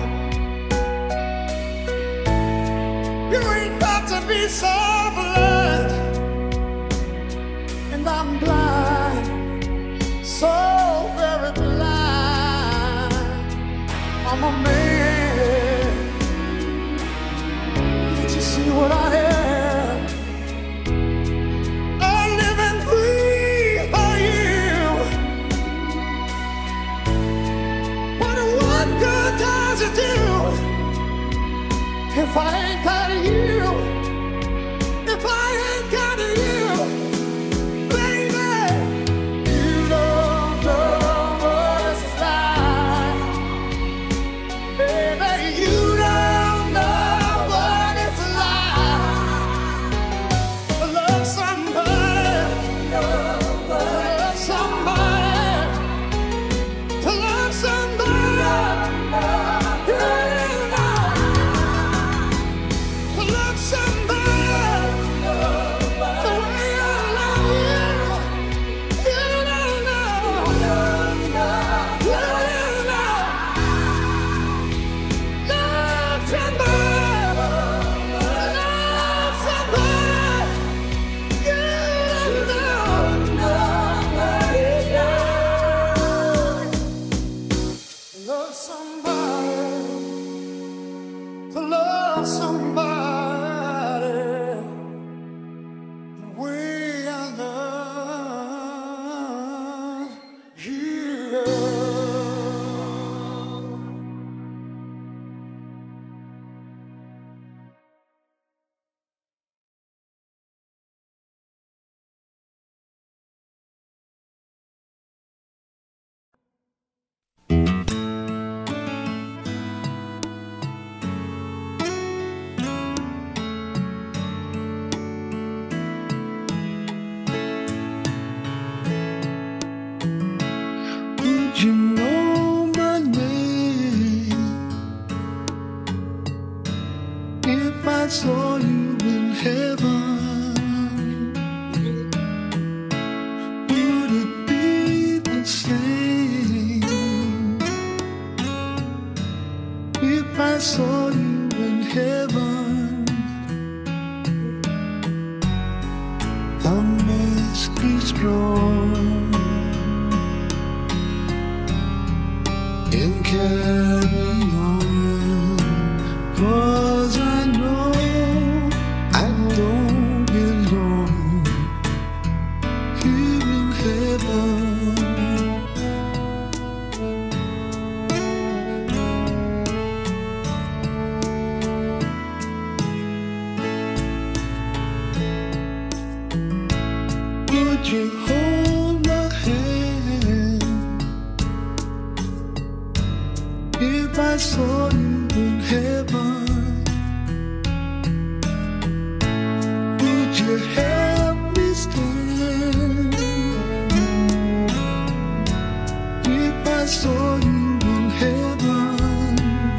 You ain't got to be so blind. And I'm blind, so very blind. I'm a man. Can't you see what I am? Does it do if I ain't got you? If I ain't got you, baby, you don't know what it's like. Baby, you don't know what it's like to love somebody, to love somebody, to love somebody. You know my name. If I saw you in heaven, would it be the same? If I saw you in heaven, I must be strong and carry on, 'cause I know I don't belong here in heaven. Would you hold my hand if I saw you in heaven? Would you help me stand if I saw you in heaven?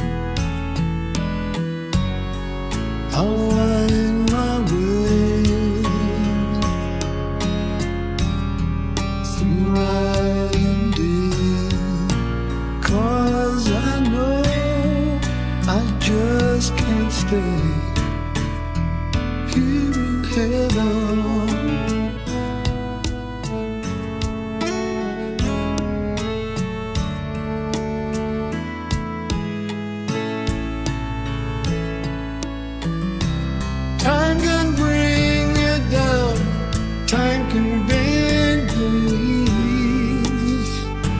I'll wind my way through night and day, 'cause I know I just can't stay here in heaven. Time can bring you down, time can bend your knees.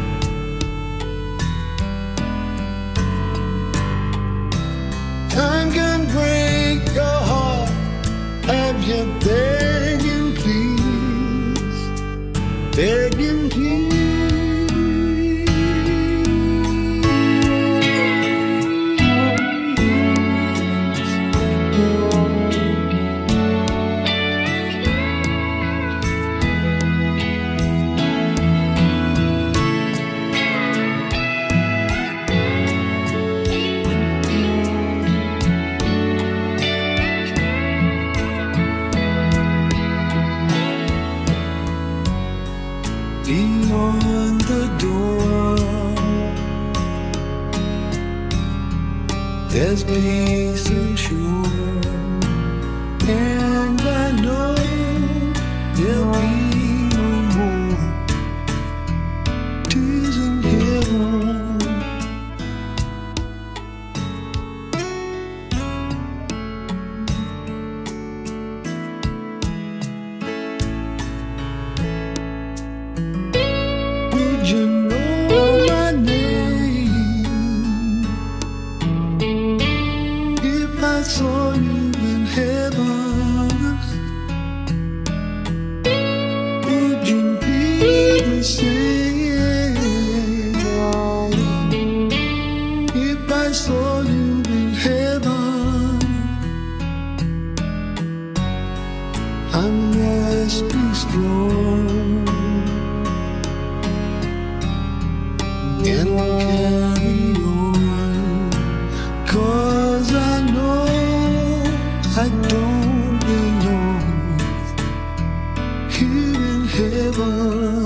Time can break your heart, have you begging please, begging please. there's peace and sure, and I know there'll be no more tears in heaven. Would you know my name if I saw you in heaven? Would you be the same if I saw you in heaven? I must be strong and carry on, 'cause I know I don't belong here in heaven.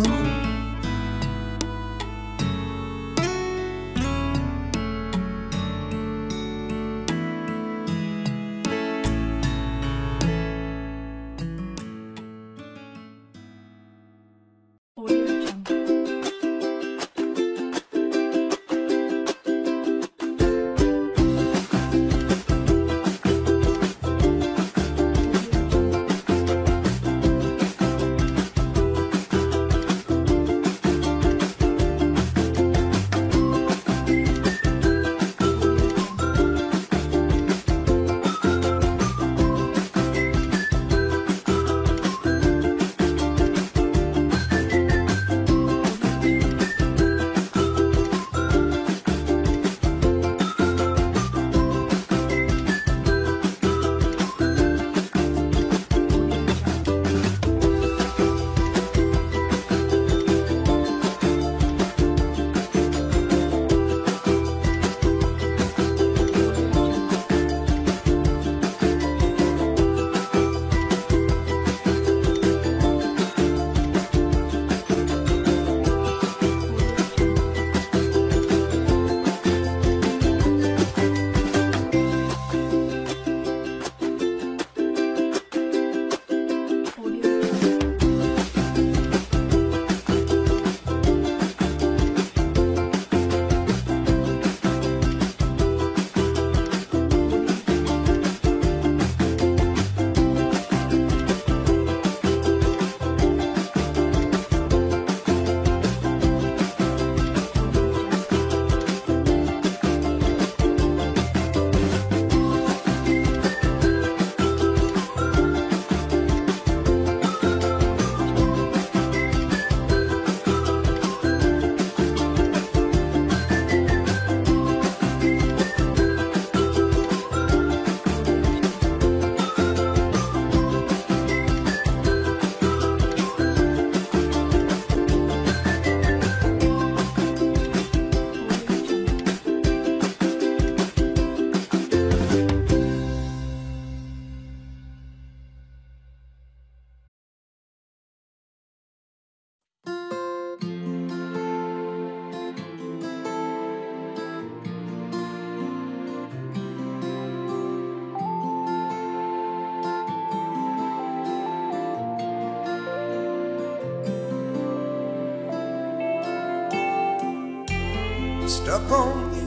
Stuck on you,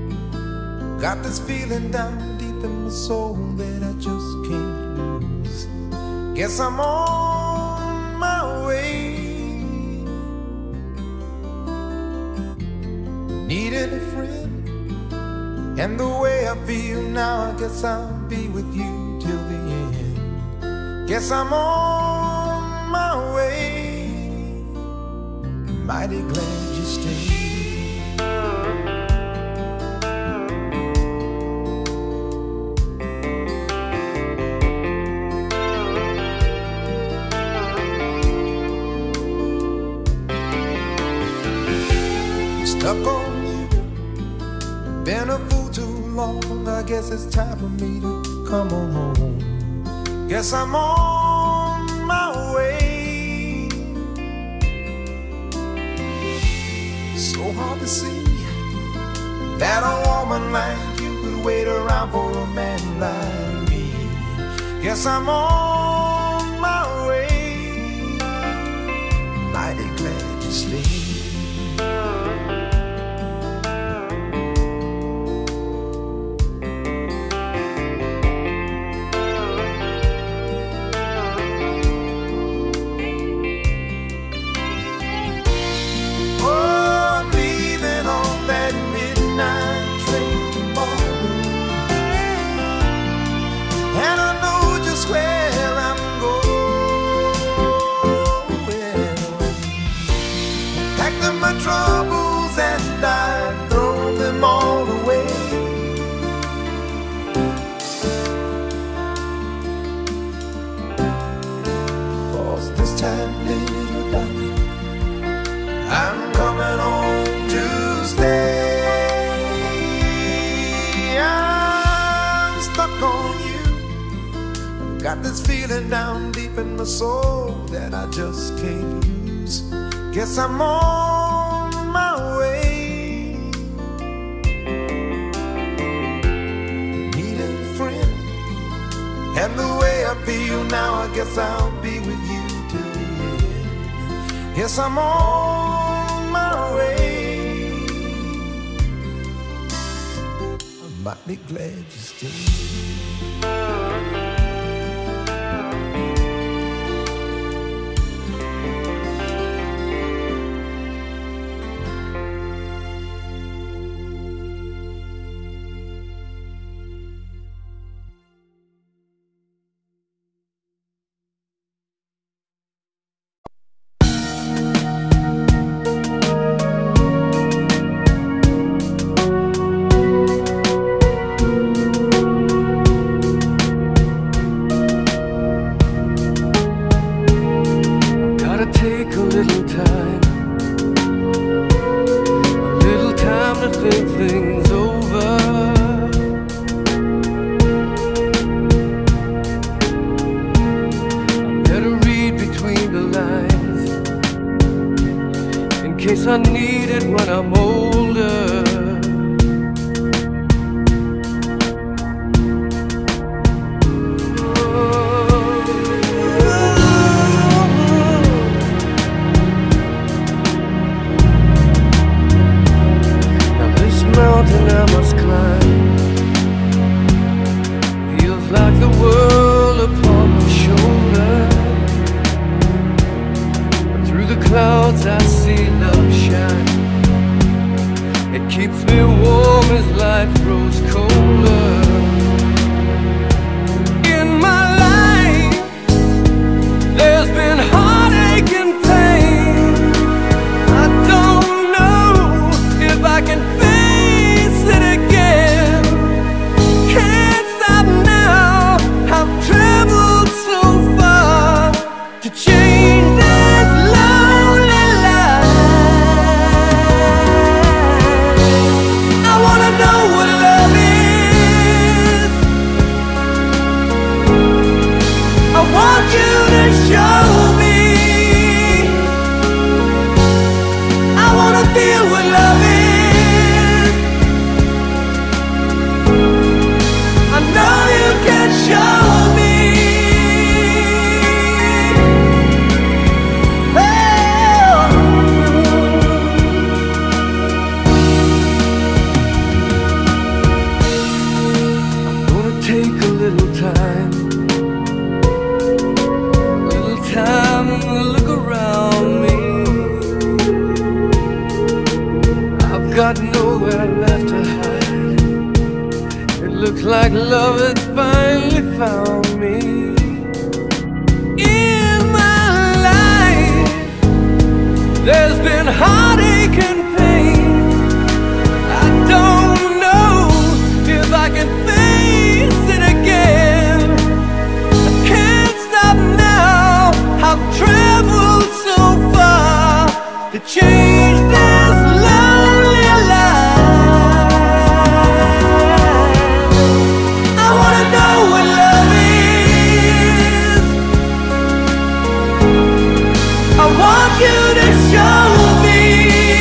got this feeling down deep in my soul that I just can't lose. Guess I'm on my way. Needing a friend, and the way I feel now, I guess I'll be with you till the end. Guess I'm on my way. Mighty glad you stayed. Stuck on you, been a fool too long. I guess it's time for me to come on home. Guess I'm on my way. So hard to see that a woman like you could wait around for a man like me. Guess I'm on my way. Mighty glad you stayed. Troubles and I throw them all away. Cause this time, little darling, I'm coming home to stay. I'm stuck on you. I've got this feeling down deep in my soul that I just can't lose. Guess I'm on my way. Need a friend, and the way I feel now, I guess I'll be with you till the end. Yes, I'm on my way. I'm mighty glad you stayed. I need it when I'm older. Now this mountain I must climb feels like the world upon my shoulder. But through the clouds I see love shine. It keeps me warm as life grows colder. In my life, there's been heartache and pain. I don't know if I can face it again. Can't stop now, I've traveled so far to change this lonely life. I wanna know what love is. I want you to show me. I wanna feel what love is. I know you can show me. I'm gonna take a little time to look around me. I've got nowhere left to hide. It looks like love has finally found me. In my life, there's been heartache and pain. I don't know if I can face it again. I can't stop now, I've traveled so far to change this lonely life. I wanna know what love is. I want you to show me.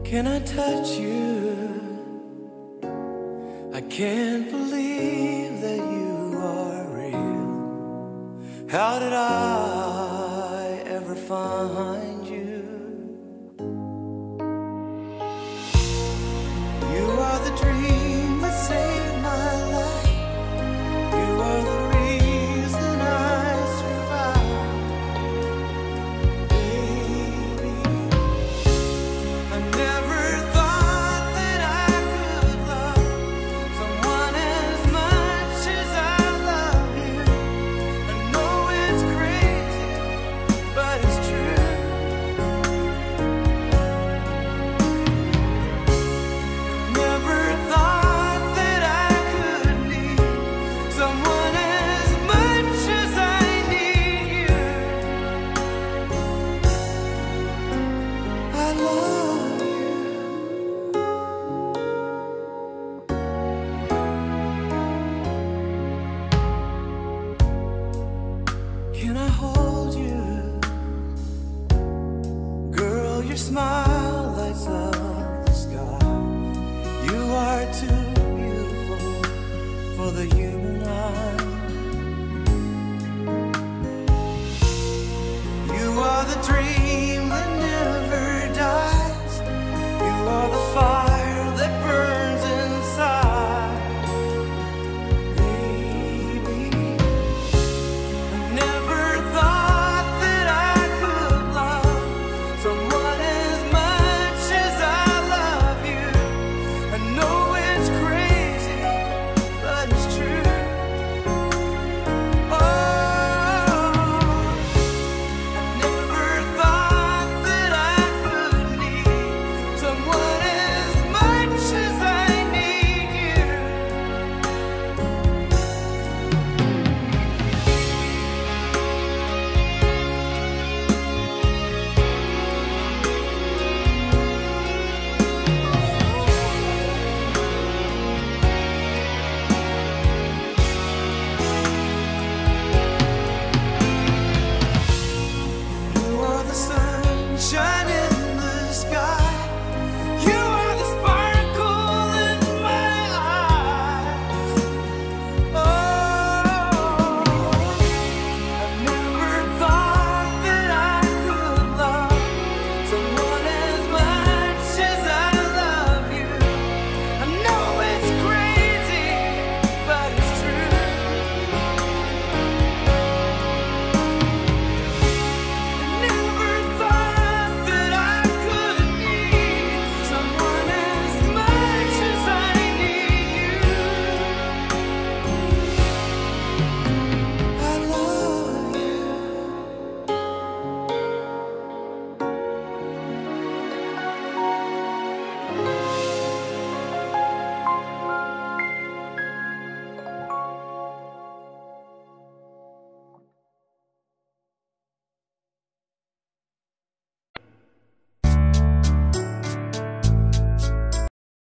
Can I touch you? I can't believe that you are real. How did I ever find you? You are the dream that saved my life. You are the reason I survive. Baby, I never thought that I could love someone as much as I love you. I know it's crazy, but it's true. Never thought that I could need someone as much as I need you. I love you. Can I hold you? Girl, your smile lights up the sky. You are too beautiful for the human